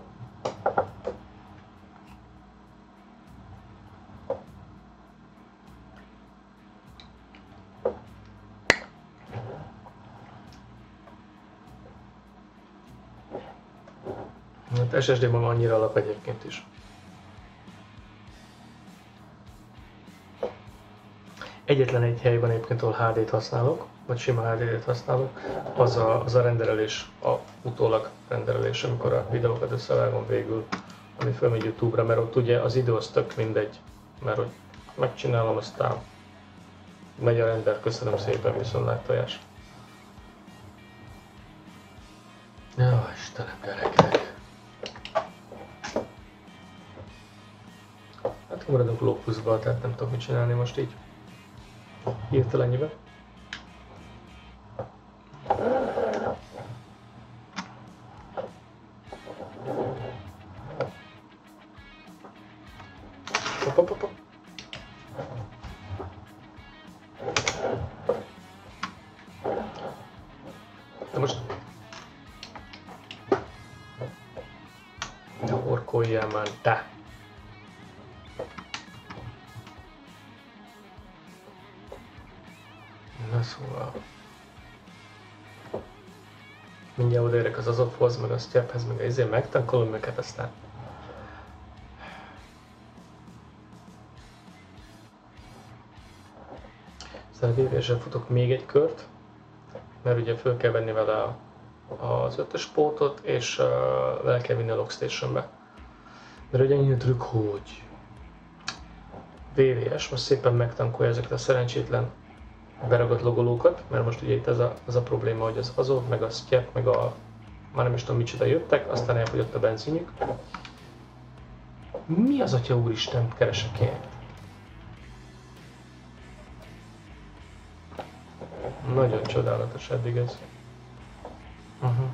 Hát es es dé-ben annyira alap egyébként is. Egyetlen egy hely van egyébként, ahol há dét használok, vagy sima há dét használok, az a, az a rendelés, a utólag rendelés, amikor a videókat összevágom végül, ami fölmegy YouTube-ra, mert ott ugye az idő az tök mindegy, mert hogy megcsinálom, aztán megy a render, köszönöm szépen, viszontlátásra. Jó, Istenem, gyerekek! Hát maradunk lókuszba, tehát nem tudok mit csinálni most így. Hirtelennyiben. Hopp, hopp, hopp. De most... Ne horkoljál már, te! Na szóval... Mindjárt odaérek az Azovhoz, meg a Stephez, meg a izé, megtankolom őket, aztán... Aztán a vé vé es-en futok még egy kört, mert ugye föl kell venni vele a, az ötös pótot, és uh, vele kell vinni a Logstation-be. Mert ugye ennyi trükk, hogy... vé vé es most szépen megtankolja ezeket a szerencsétlen beragadt logolókat, mert most ugye itt ez a, az a probléma, hogy az Azov, meg a Step, meg a... már nem is tudom micsoda jöttek, aztán elfogyott a benzinjük. Mi az, atya úristen, keresek én? Nagyon csodálatos eddig ez. Uh-huh.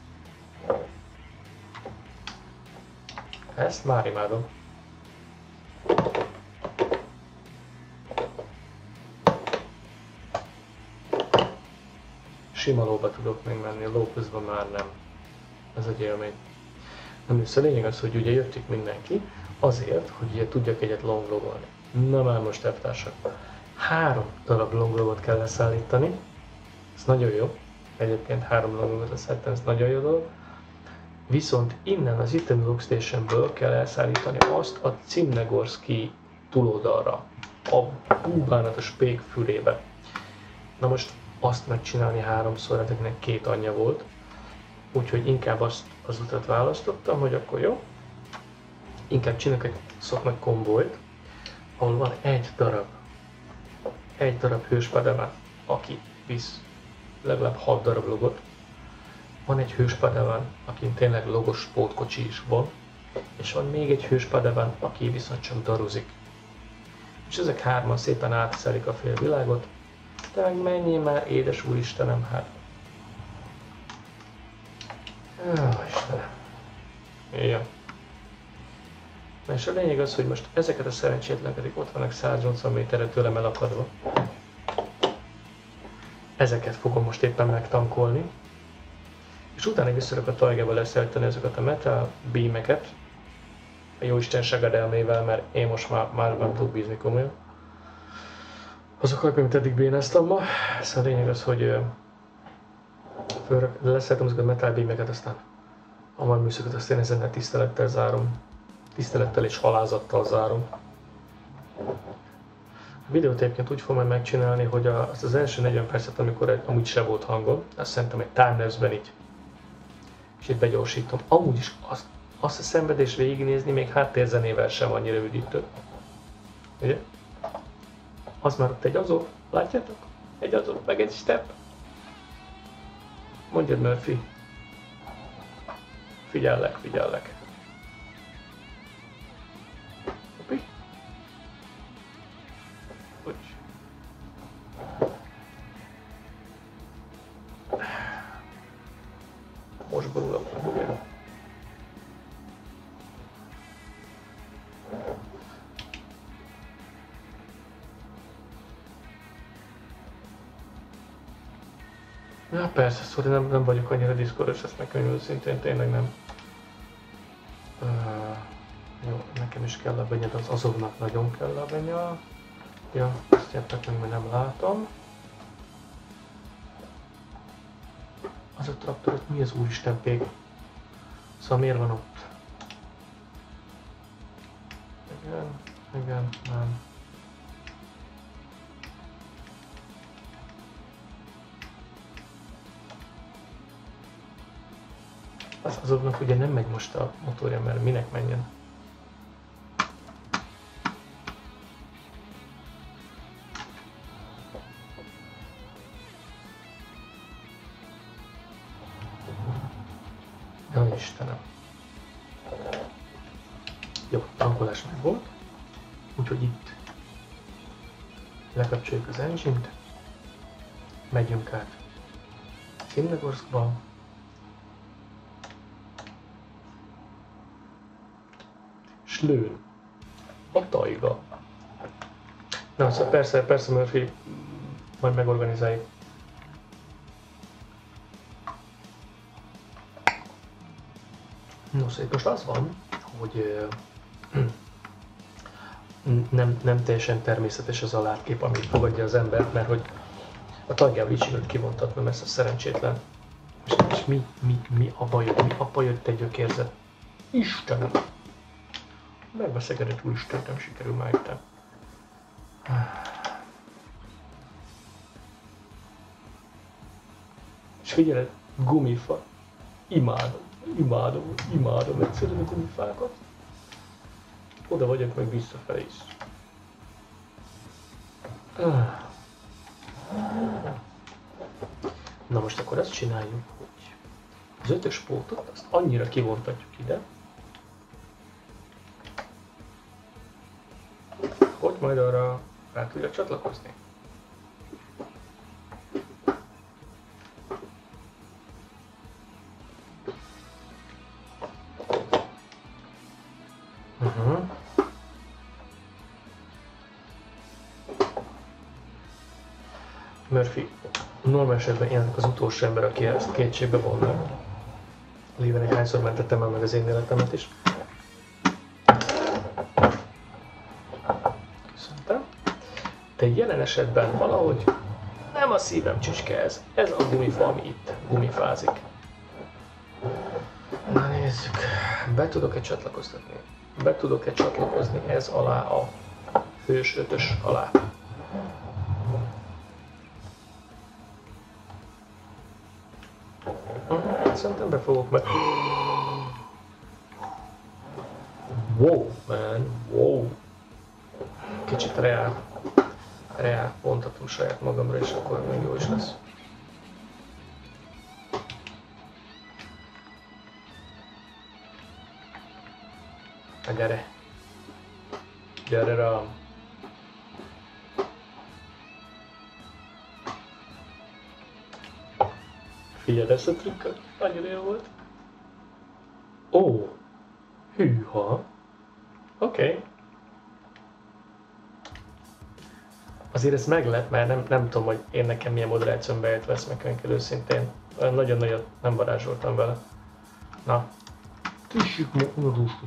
Ezt már imádom. Sima lóba tudok még menni, a ló közben már nem. Ez egy élmény. Nem össze, a lényeg az, hogy ugye jöttük mindenki, azért, hogy ugye tudjak egyet longlogolni. Na már most elvtársak. Három darab longlogot kell leszállítani. Ez nagyon jó. Egyébként három longlogot leszállítani, ez nagyon jó dolog. Viszont innen az itteni Logstationből kell elszállítani azt a Cimnegorszki túloldalra, a búbánatos pék fülébe. Na most azt megcsinálni háromszor, hát ennek két anyja volt. Úgyhogy inkább azt az utat választottam, hogy akkor jó. Inkább csinálok egy szoknak kombolyt, ahol van egy darab, egy darab hős padawan, aki visz legalább hat darab logot. Van egy hős padawan, akin tényleg logos pótkocsi is van, és van még egy hős padawan, aki viszont csak daruzik. És ezek hárman szépen átszelik a fél világot, de meg menjél már, édes úristenem, hát. Ó, Istenem. Ja. Na és a lényeg az, hogy most ezeket a szerencsétlenkedik ott vannak száz nyolcvan méterre tőlem elakadva. Ezeket fogom most éppen megtankolni. És utána visszarok a tajgába leszállítani ezeket a metal beameket. A jóisten segedelmével, mert én most már, már nem tudok bízni komolyan. Azok alapján, amit eddig bénáztam ma. Szóval a lényeg az, hogy leszállítom ezeket a metal beameket, aztán a mai műszakat azt én ezennel tisztelettel zárom. Tisztelettel és halázattal zárom. A videót egyébként úgy fogom majd megcsinálni, hogy a, azt az első negyven percet, amikor egy, amúgy se volt hangom, azt szerintem egy timelapse-ben így És itt begyorsítom. Amúgy is azt, azt a szenvedést végignézni még háttérzenével sem annyira üdítő. Ugye? Az már ott egy azor, látjátok? Egy azor, meg egy step. Mondjad, Murphy. Figyellek, figyellek. Hopi. Úgy. Most borul a probléma. Ja, persze, szóval nem, nem vagyok annyira diszkoros, ezt nekem őszintén tényleg nem. Uh, jó, nekem is kell a benyed, az azoknak nagyon kell a benya. Ja, ezt jettek meg, mert nem látom. Az a traktor, mi az úristen pég? Szóval miért van ott? Igen, igen, nem. Az azoknak ugye nem megy most a motorja, mert minek menjen? Ja, Istenem. Jó, tankolás meg volt. Úgyhogy itt lekapcsoljuk az engine-t. Megyünk át Szimnegorszkba. Slőn. A tajga. Na, szóval persze, persze Murphy, majd megorganizáljuk. No, szóval most az van, hogy uh, nem, nem teljesen természetes az a látkép, amit fogadja az embert, mert hogy a tajgával így sikerült kivontatnom ezt a szerencsétlen. És, és mi, mi, mi a baj, mi a baj, te gyökérzet? Istenem! Megbeszegedett úristen, nem sikerül már itt. És figyelj, gumifa. Imádom, imádom, imádom egyszerűen a gumifákat. Oda vagyok, meg visszafelé is. Na most akkor azt csináljuk, hogy az ötös pótot azt annyira kivontatjuk ide, hogy majd arra rá tudja csatlakozni. Uh-huh. Murphy, normál esetben én az utolsó ember, aki ezt kétségbe vonna. Léven egy hányszor mentettem el meg az én életemet is. Köszöntem. De jelen esetben valahogy nem a szívem csücske ez. Ez a gumifa, ami itt gumifázik. Na nézzük. Be tudok-e csatlakoztatni? Be tudok-e csatlakozni ez alá a hős ötös alá? Szerintem be fogok meg... Wow, man, wow! Kicsit reál, reál pontatom saját magamra, és akkor még jó is lesz. Na gyere! Gyere rám! Figyeld ezt a trükköt, annyira jó volt. Ó! Hűha! Oké. Okay. Azért ez meglep, mert nem, nem tudom, hogy én nekem milyen moderáción bejött vesz meg könyvkel őszintén. Nagyon nagyot nem varázsoltam vele. Na. Tissük meg, unadústuk.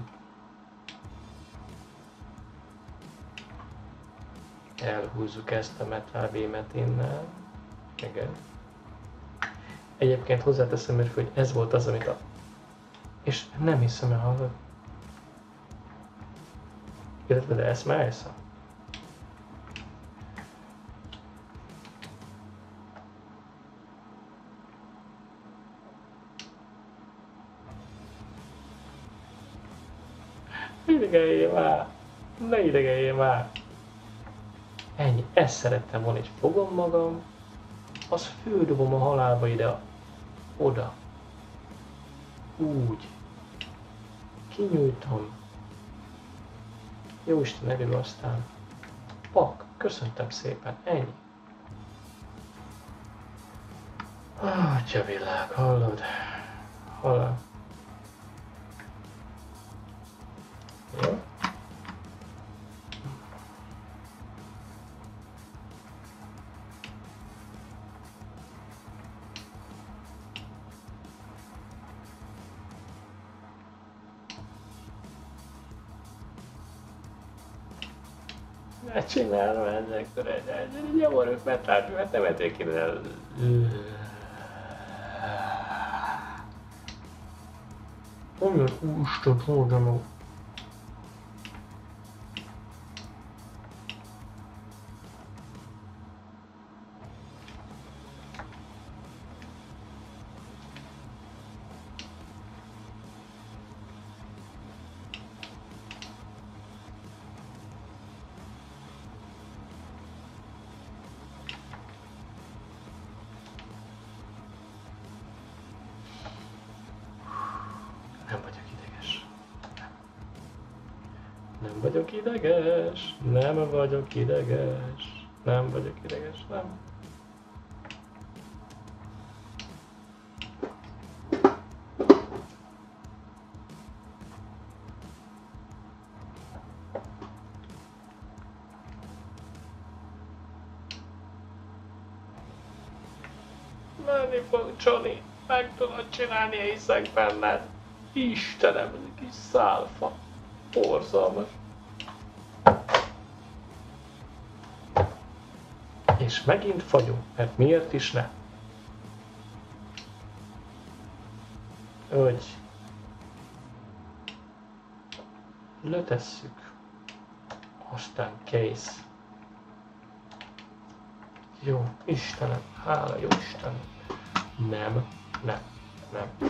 Elhúzzuk ezt a metálbémet innen. Igen. Egyébként hozzáteszem, mert hogy ez volt az, amit a... És nem hiszem el, hallod. Illetve, de ezt már elszem. Idegeljél már! Ne idegeljél már! Ennyi, ezt szerettem volna, és fogom magam, azt földobom a halálba ide, oda. Úgy. Kinyújtom. Jóisten erő aztán. Pak, köszöntem szépen, ennyi. Atya világ, hallod? Halál. Jó? Ne csinálom ennek, egy nyomorok metárgy, mert nem ették ide. Olyan úristen, hordja meg. Nem vagyok ideges. Nem vagyok ideges. Nem vagyok ideges. Nem vagyok ideges, nem. Menni fog, Johnny. Meg tudod csinálni, hiszek benned. Istenem, ez egy kis szálfa. Borzalmas. És megint fagyunk, mert miért is ne? Hogy letesszük, aztán kész. Jó, Istenem, hála jó Istenem. Nem, nem, nem.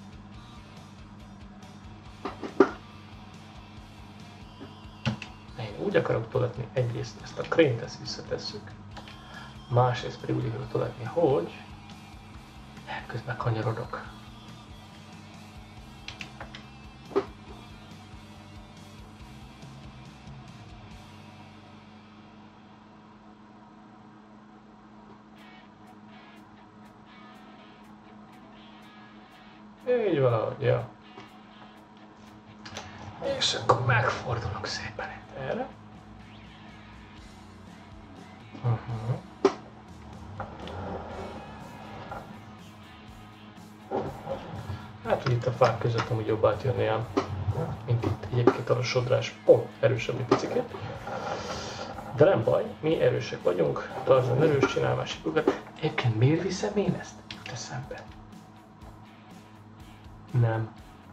Úgy akarok tolatni, egyrészt ezt a krént ezt visszatesszük, másrészt pedig úgy akarok tolatni, hogy közben kanyarodok. Így valahogy, ja. És akkor megfordulok szépen itt erre. Uh-huh. Hát, hogy itt a fák között amúgy jobb átjönni ám, mint itt egyébként a sodrás pont erősebb egy picikét. De nem baj, mi erősek vagyunk, Tarzan erős, csinál másik ugat. Egyébként miért viszem én ezt? Jut eszembe. Nem.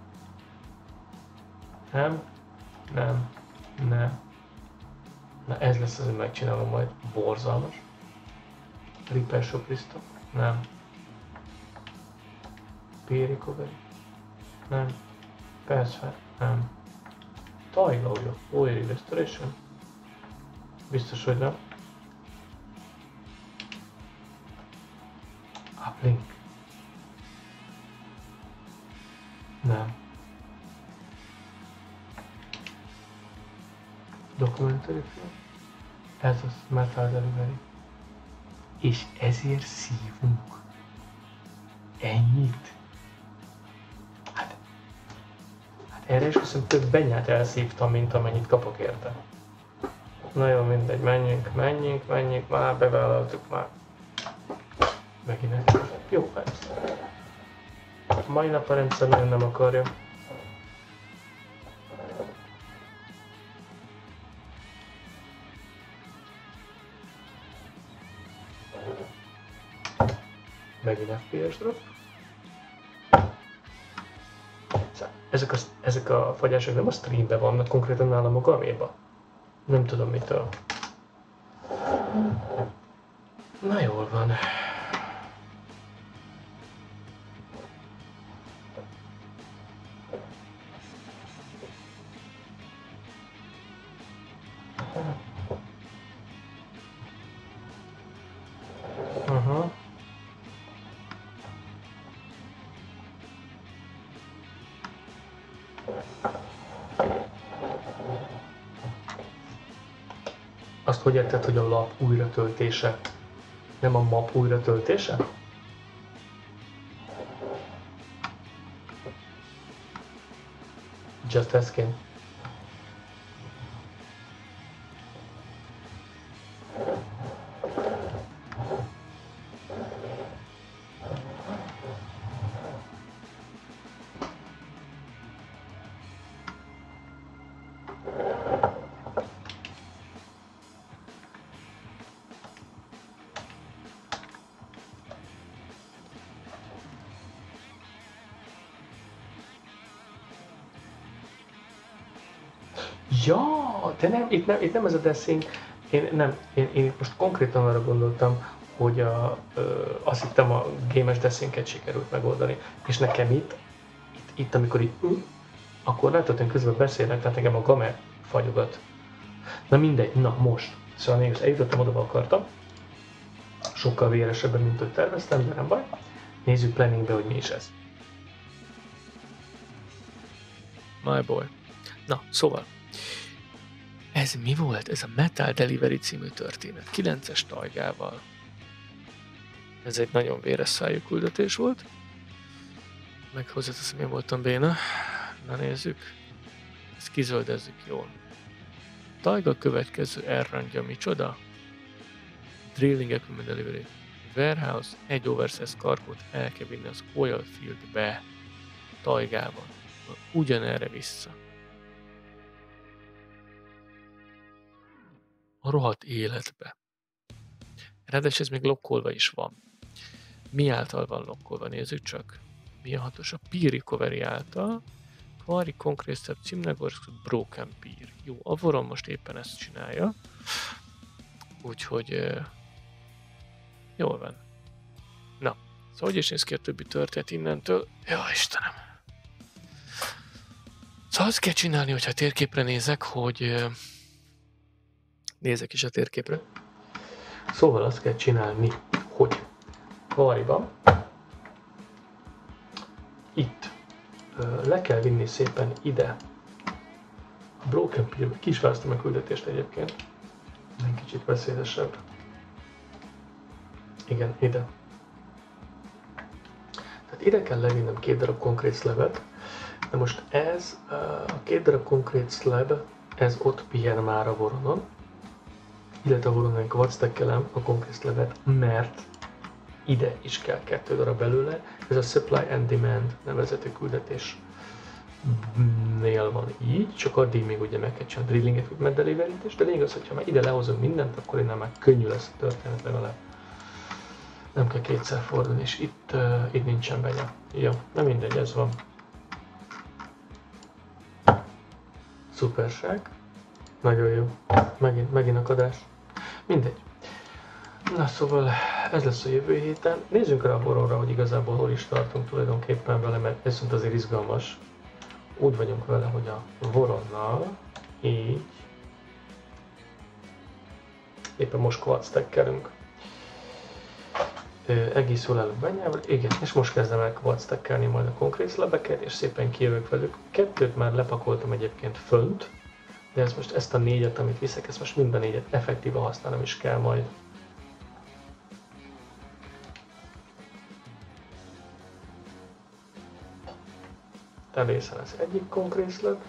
Nem. Nem. Nem. Na ez lesz az, hogy megcsinálom majd. Borzalmas. Ripper Soprista. Nem. P-recovery. Nem. Persze. Nem. Tajlója. Oil restoration. Biztos, hogy nem. Uplink. Nem. Documentary film. Ez az Metal Delivery. És ezért szívunk. Ennyit? Hát, hát erre is köszönöm, több benyát elszívtam, mint amennyit kapok érte. Na jó, mindegy, menjünk, menjünk, menjünk, már bevállaltuk már. Megint jó, persze. A mai nap a rendszer nagyon nem akarja. Megint ef pé es drop. Ezek a, ezek a fagyások nem a streamben vannak, konkrétan nálam a gaméba. Nem tudom mitől. Na jól van. Azt hogy érted, hogy a lap újratöltése? Nem a map újratöltése? Just asking. Ja, de nem, itt nem, itt nem ez a deszing. Én nem, én, én most konkrétan arra gondoltam, hogy a, ö, azt hittem a gémes deszinket sikerült megoldani. És nekem itt, itt, itt amikor itt, uh, akkor látod, én közben beszélek, tehát engem a gamer fagyogat. Na mindegy, na most. Szóval én eljutottam oda, akartam. Sokkal véresebben, mint hogy terveztem, de nem baj. Nézzük planningbe, hogy mi is ez. My boy. Na, szóval. Ez mi volt? Ez a Metal Delivery című történet. kilences tajgával. Ez egy nagyon véres szájú küldetés volt. Meg hozzáteszem, én voltam béna. Na nézzük. Ezt kizöldezzük jól. Tajga következő elrandja micsoda? Drilling Equipment Delivery. Warehouse, egy oversize karkot el kell vinni az oil fieldbe. Tajgában. Ugyanerre vissza. A rohadt életbe. Ráadásul ez még lokkolva is van. Mi által van lokkolva? Nézzük csak. Mi a hatos? A Peer Recovery által. Quarry Concrete Step Cimnegorsk Broken Peer. Jó, a Voron most éppen ezt csinálja. Úgyhogy uh, jól van. Na, szóval hogy is néz ki a többi történet innentől? Jó, Istenem! Szóval azt kell csinálni, hogyha térképre nézek, hogy uh, nézek is a térképre. Szóval azt kell csinálni, hogy Quarryban itt uh, le kell vinni szépen ide a Broken Peer-be. Ki is választom a küldetést egyébként. Egy kicsit beszédesebb. Igen, ide. Tehát ide kell levinnem két darab konkrét slabet, de most ez a két darab konkrét slab, ez ott pihen már a Voronon, illetve a Voronon kvarctekkelem a konkrét slabet, mert ide is kell kettő darab belőle. Ez a Supply and Demand nevezetű küldetés nél van így, csak addig még ugye meg kell csinálni a Drilling Equipment Delivery-t, de lényeg az, hogyha már ide lehozom mindent, akkor innen már könnyű lesz a történet legalább. Nem kell kétszer fordulni, és itt, uh, itt nincsen benya. Jó, nem mindegy, ez van. Szuperság. Nagyon jó. Megint, megint akadás. Mindegy. Na szóval ez lesz a jövő héten. Nézzünk rá a horrorra, hogy igazából hol is tartunk tulajdonképpen vele, mert ez viszont azért izgalmas. Úgy vagyunk vele, hogy a Voronnal így éppen most kvarctekkelünk. Egész jól állunk benyával, igen, és most kezdem el kvarctekkelni majd a konkrét szlebeket, és szépen kijövök velük. Kettőt már lepakoltam egyébként fönt, de ezt most ezt a négyet, amit viszek, ezt most mind a négyet effektíve használnom is kell majd. Elészen az egyik konkrét szleb.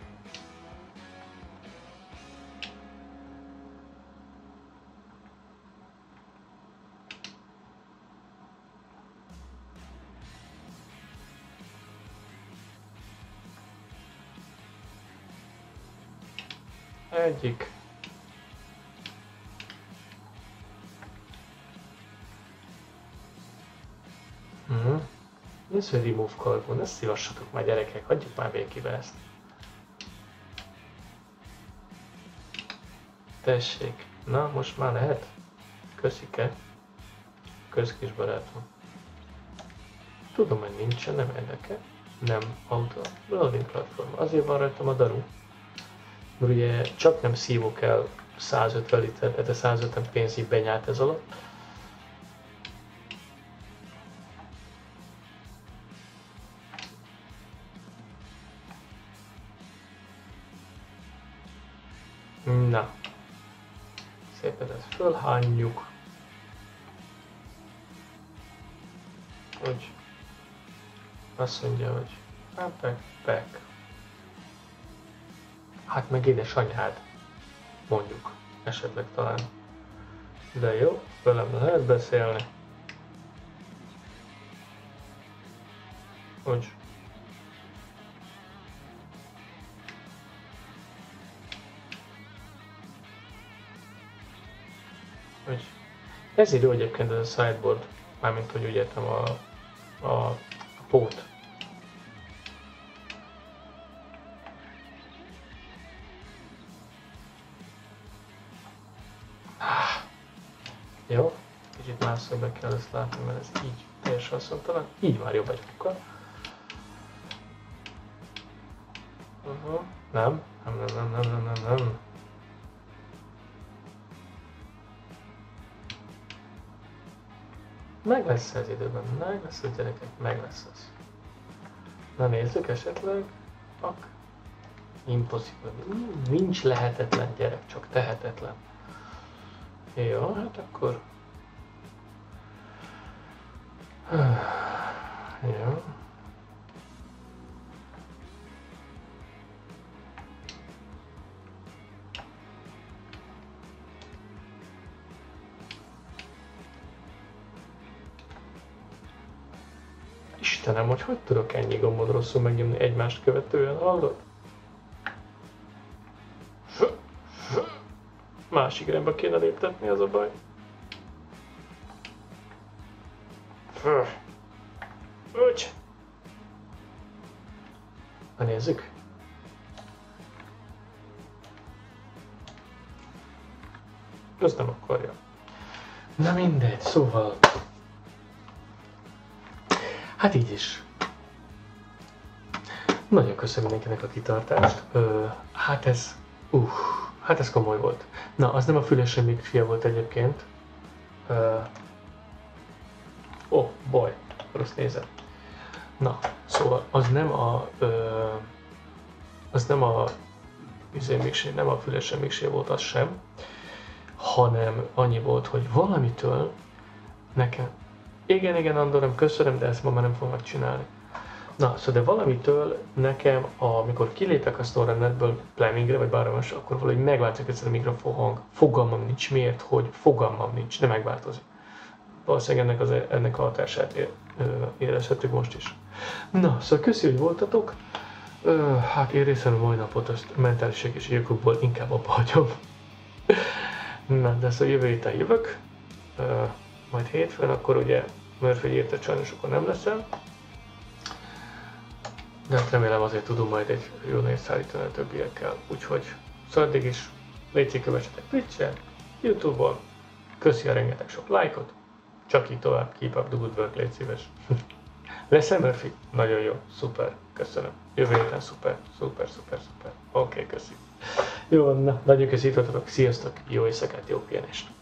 Egyik. Uh-huh. Ez, hogy remove carbon, ezt szívassatok már gyerekek, hagyjuk már békébe ezt. Tessék, na most már lehet? Köszike. Kösz kis barátom. Tudom, hogy nincsen, nem érdeke. Nem autó. Loading platform. Azért van rajtam a daru. Mert ugye csak nem szívok el százötven liter, de százötven pénzig benyált ez alatt. Na. Szépen ezt fölhányjuk. Úgy. Azt mondja, hogy pek, pek. Hát meg édesanyád. Mondjuk. Esetleg talán. De jó, velem lehet beszélni. Úgy. Úgy. Ez idő egyébként ez a sideboard, mármint hogy úgy értem a, a, a pót. Jó, kicsit másszor kell ezt látni, mert ez így teljesen haszontalan. Így már jobb egy fokkal. Uh-huh. Nem, nem, nem, nem, nem, nem, nem, nem. Meg lesz ez időben, meg lesz ez gyerekek, meg lesz ez. Na nézzük esetleg. Ak. Impossible. Nincs lehetetlen gyerek, csak tehetetlen. Jó, hát akkor... Jó. Istenem, hogy hogy tudok ennyi gombot rosszul megnyomni egymást követően, hallod? Másik irányba kéne léptetni, az a baj. Úgy. Na nézzük. Azt nem akarja. Na mindegy, szóval... Hát így is. Nagyon köszönöm mindenkinek a kitartást. Ö, hát ez... Uh, hát ez komoly volt. Na, az nem a fülesem még fia volt egyébként. Ö, oh, boy, rossz nézet. Na, szóval az nem a... Ö, az nem a... Miksé, nem a fülesem miksé volt az sem. Hanem annyi volt, hogy valamitől nekem... Igen, igen, Andorom, köszönöm, de ezt ma már nem fognak csinálni. Na, szóval de valamitől nekem, amikor kilépek a StoreNetből Planningre, vagy bárhol más, akkor valahogy megváltozik egyszer a mikrofon hang. Fogalmam nincs miért, hogy fogalmam nincs, de megváltozik. Valószínűleg ennek, az, ennek a hatását érezhetjük most is. Na, szóval köszi, hogy voltatok. Ö, hát én részem a mai napot azt mentális egészségi okokból inkább abba hagyom. Na, de szóval jövő héten jövök. Ö, majd hétfőn, akkor ugye Murphy írta, sajnos akkor nem leszem. De hát remélem azért tudunk majd egy jó nézt szállítani a többiekkel. Úgyhogy szóval addig is légy kövessetek Twitch-en, YouTube-on. Köszi a rengeteg sok lájkot. Csak így tovább, keep up the good work, légy szíves. Lesz-e Murphy? Nagyon jó, szuper, köszönöm. Jövő héten szuper, szuper, szuper, szuper. Oké, okay, köszi. Jó, na, nagyon köszi, itt voltatok. Sziasztok, jó éjszakát, jó pihenést.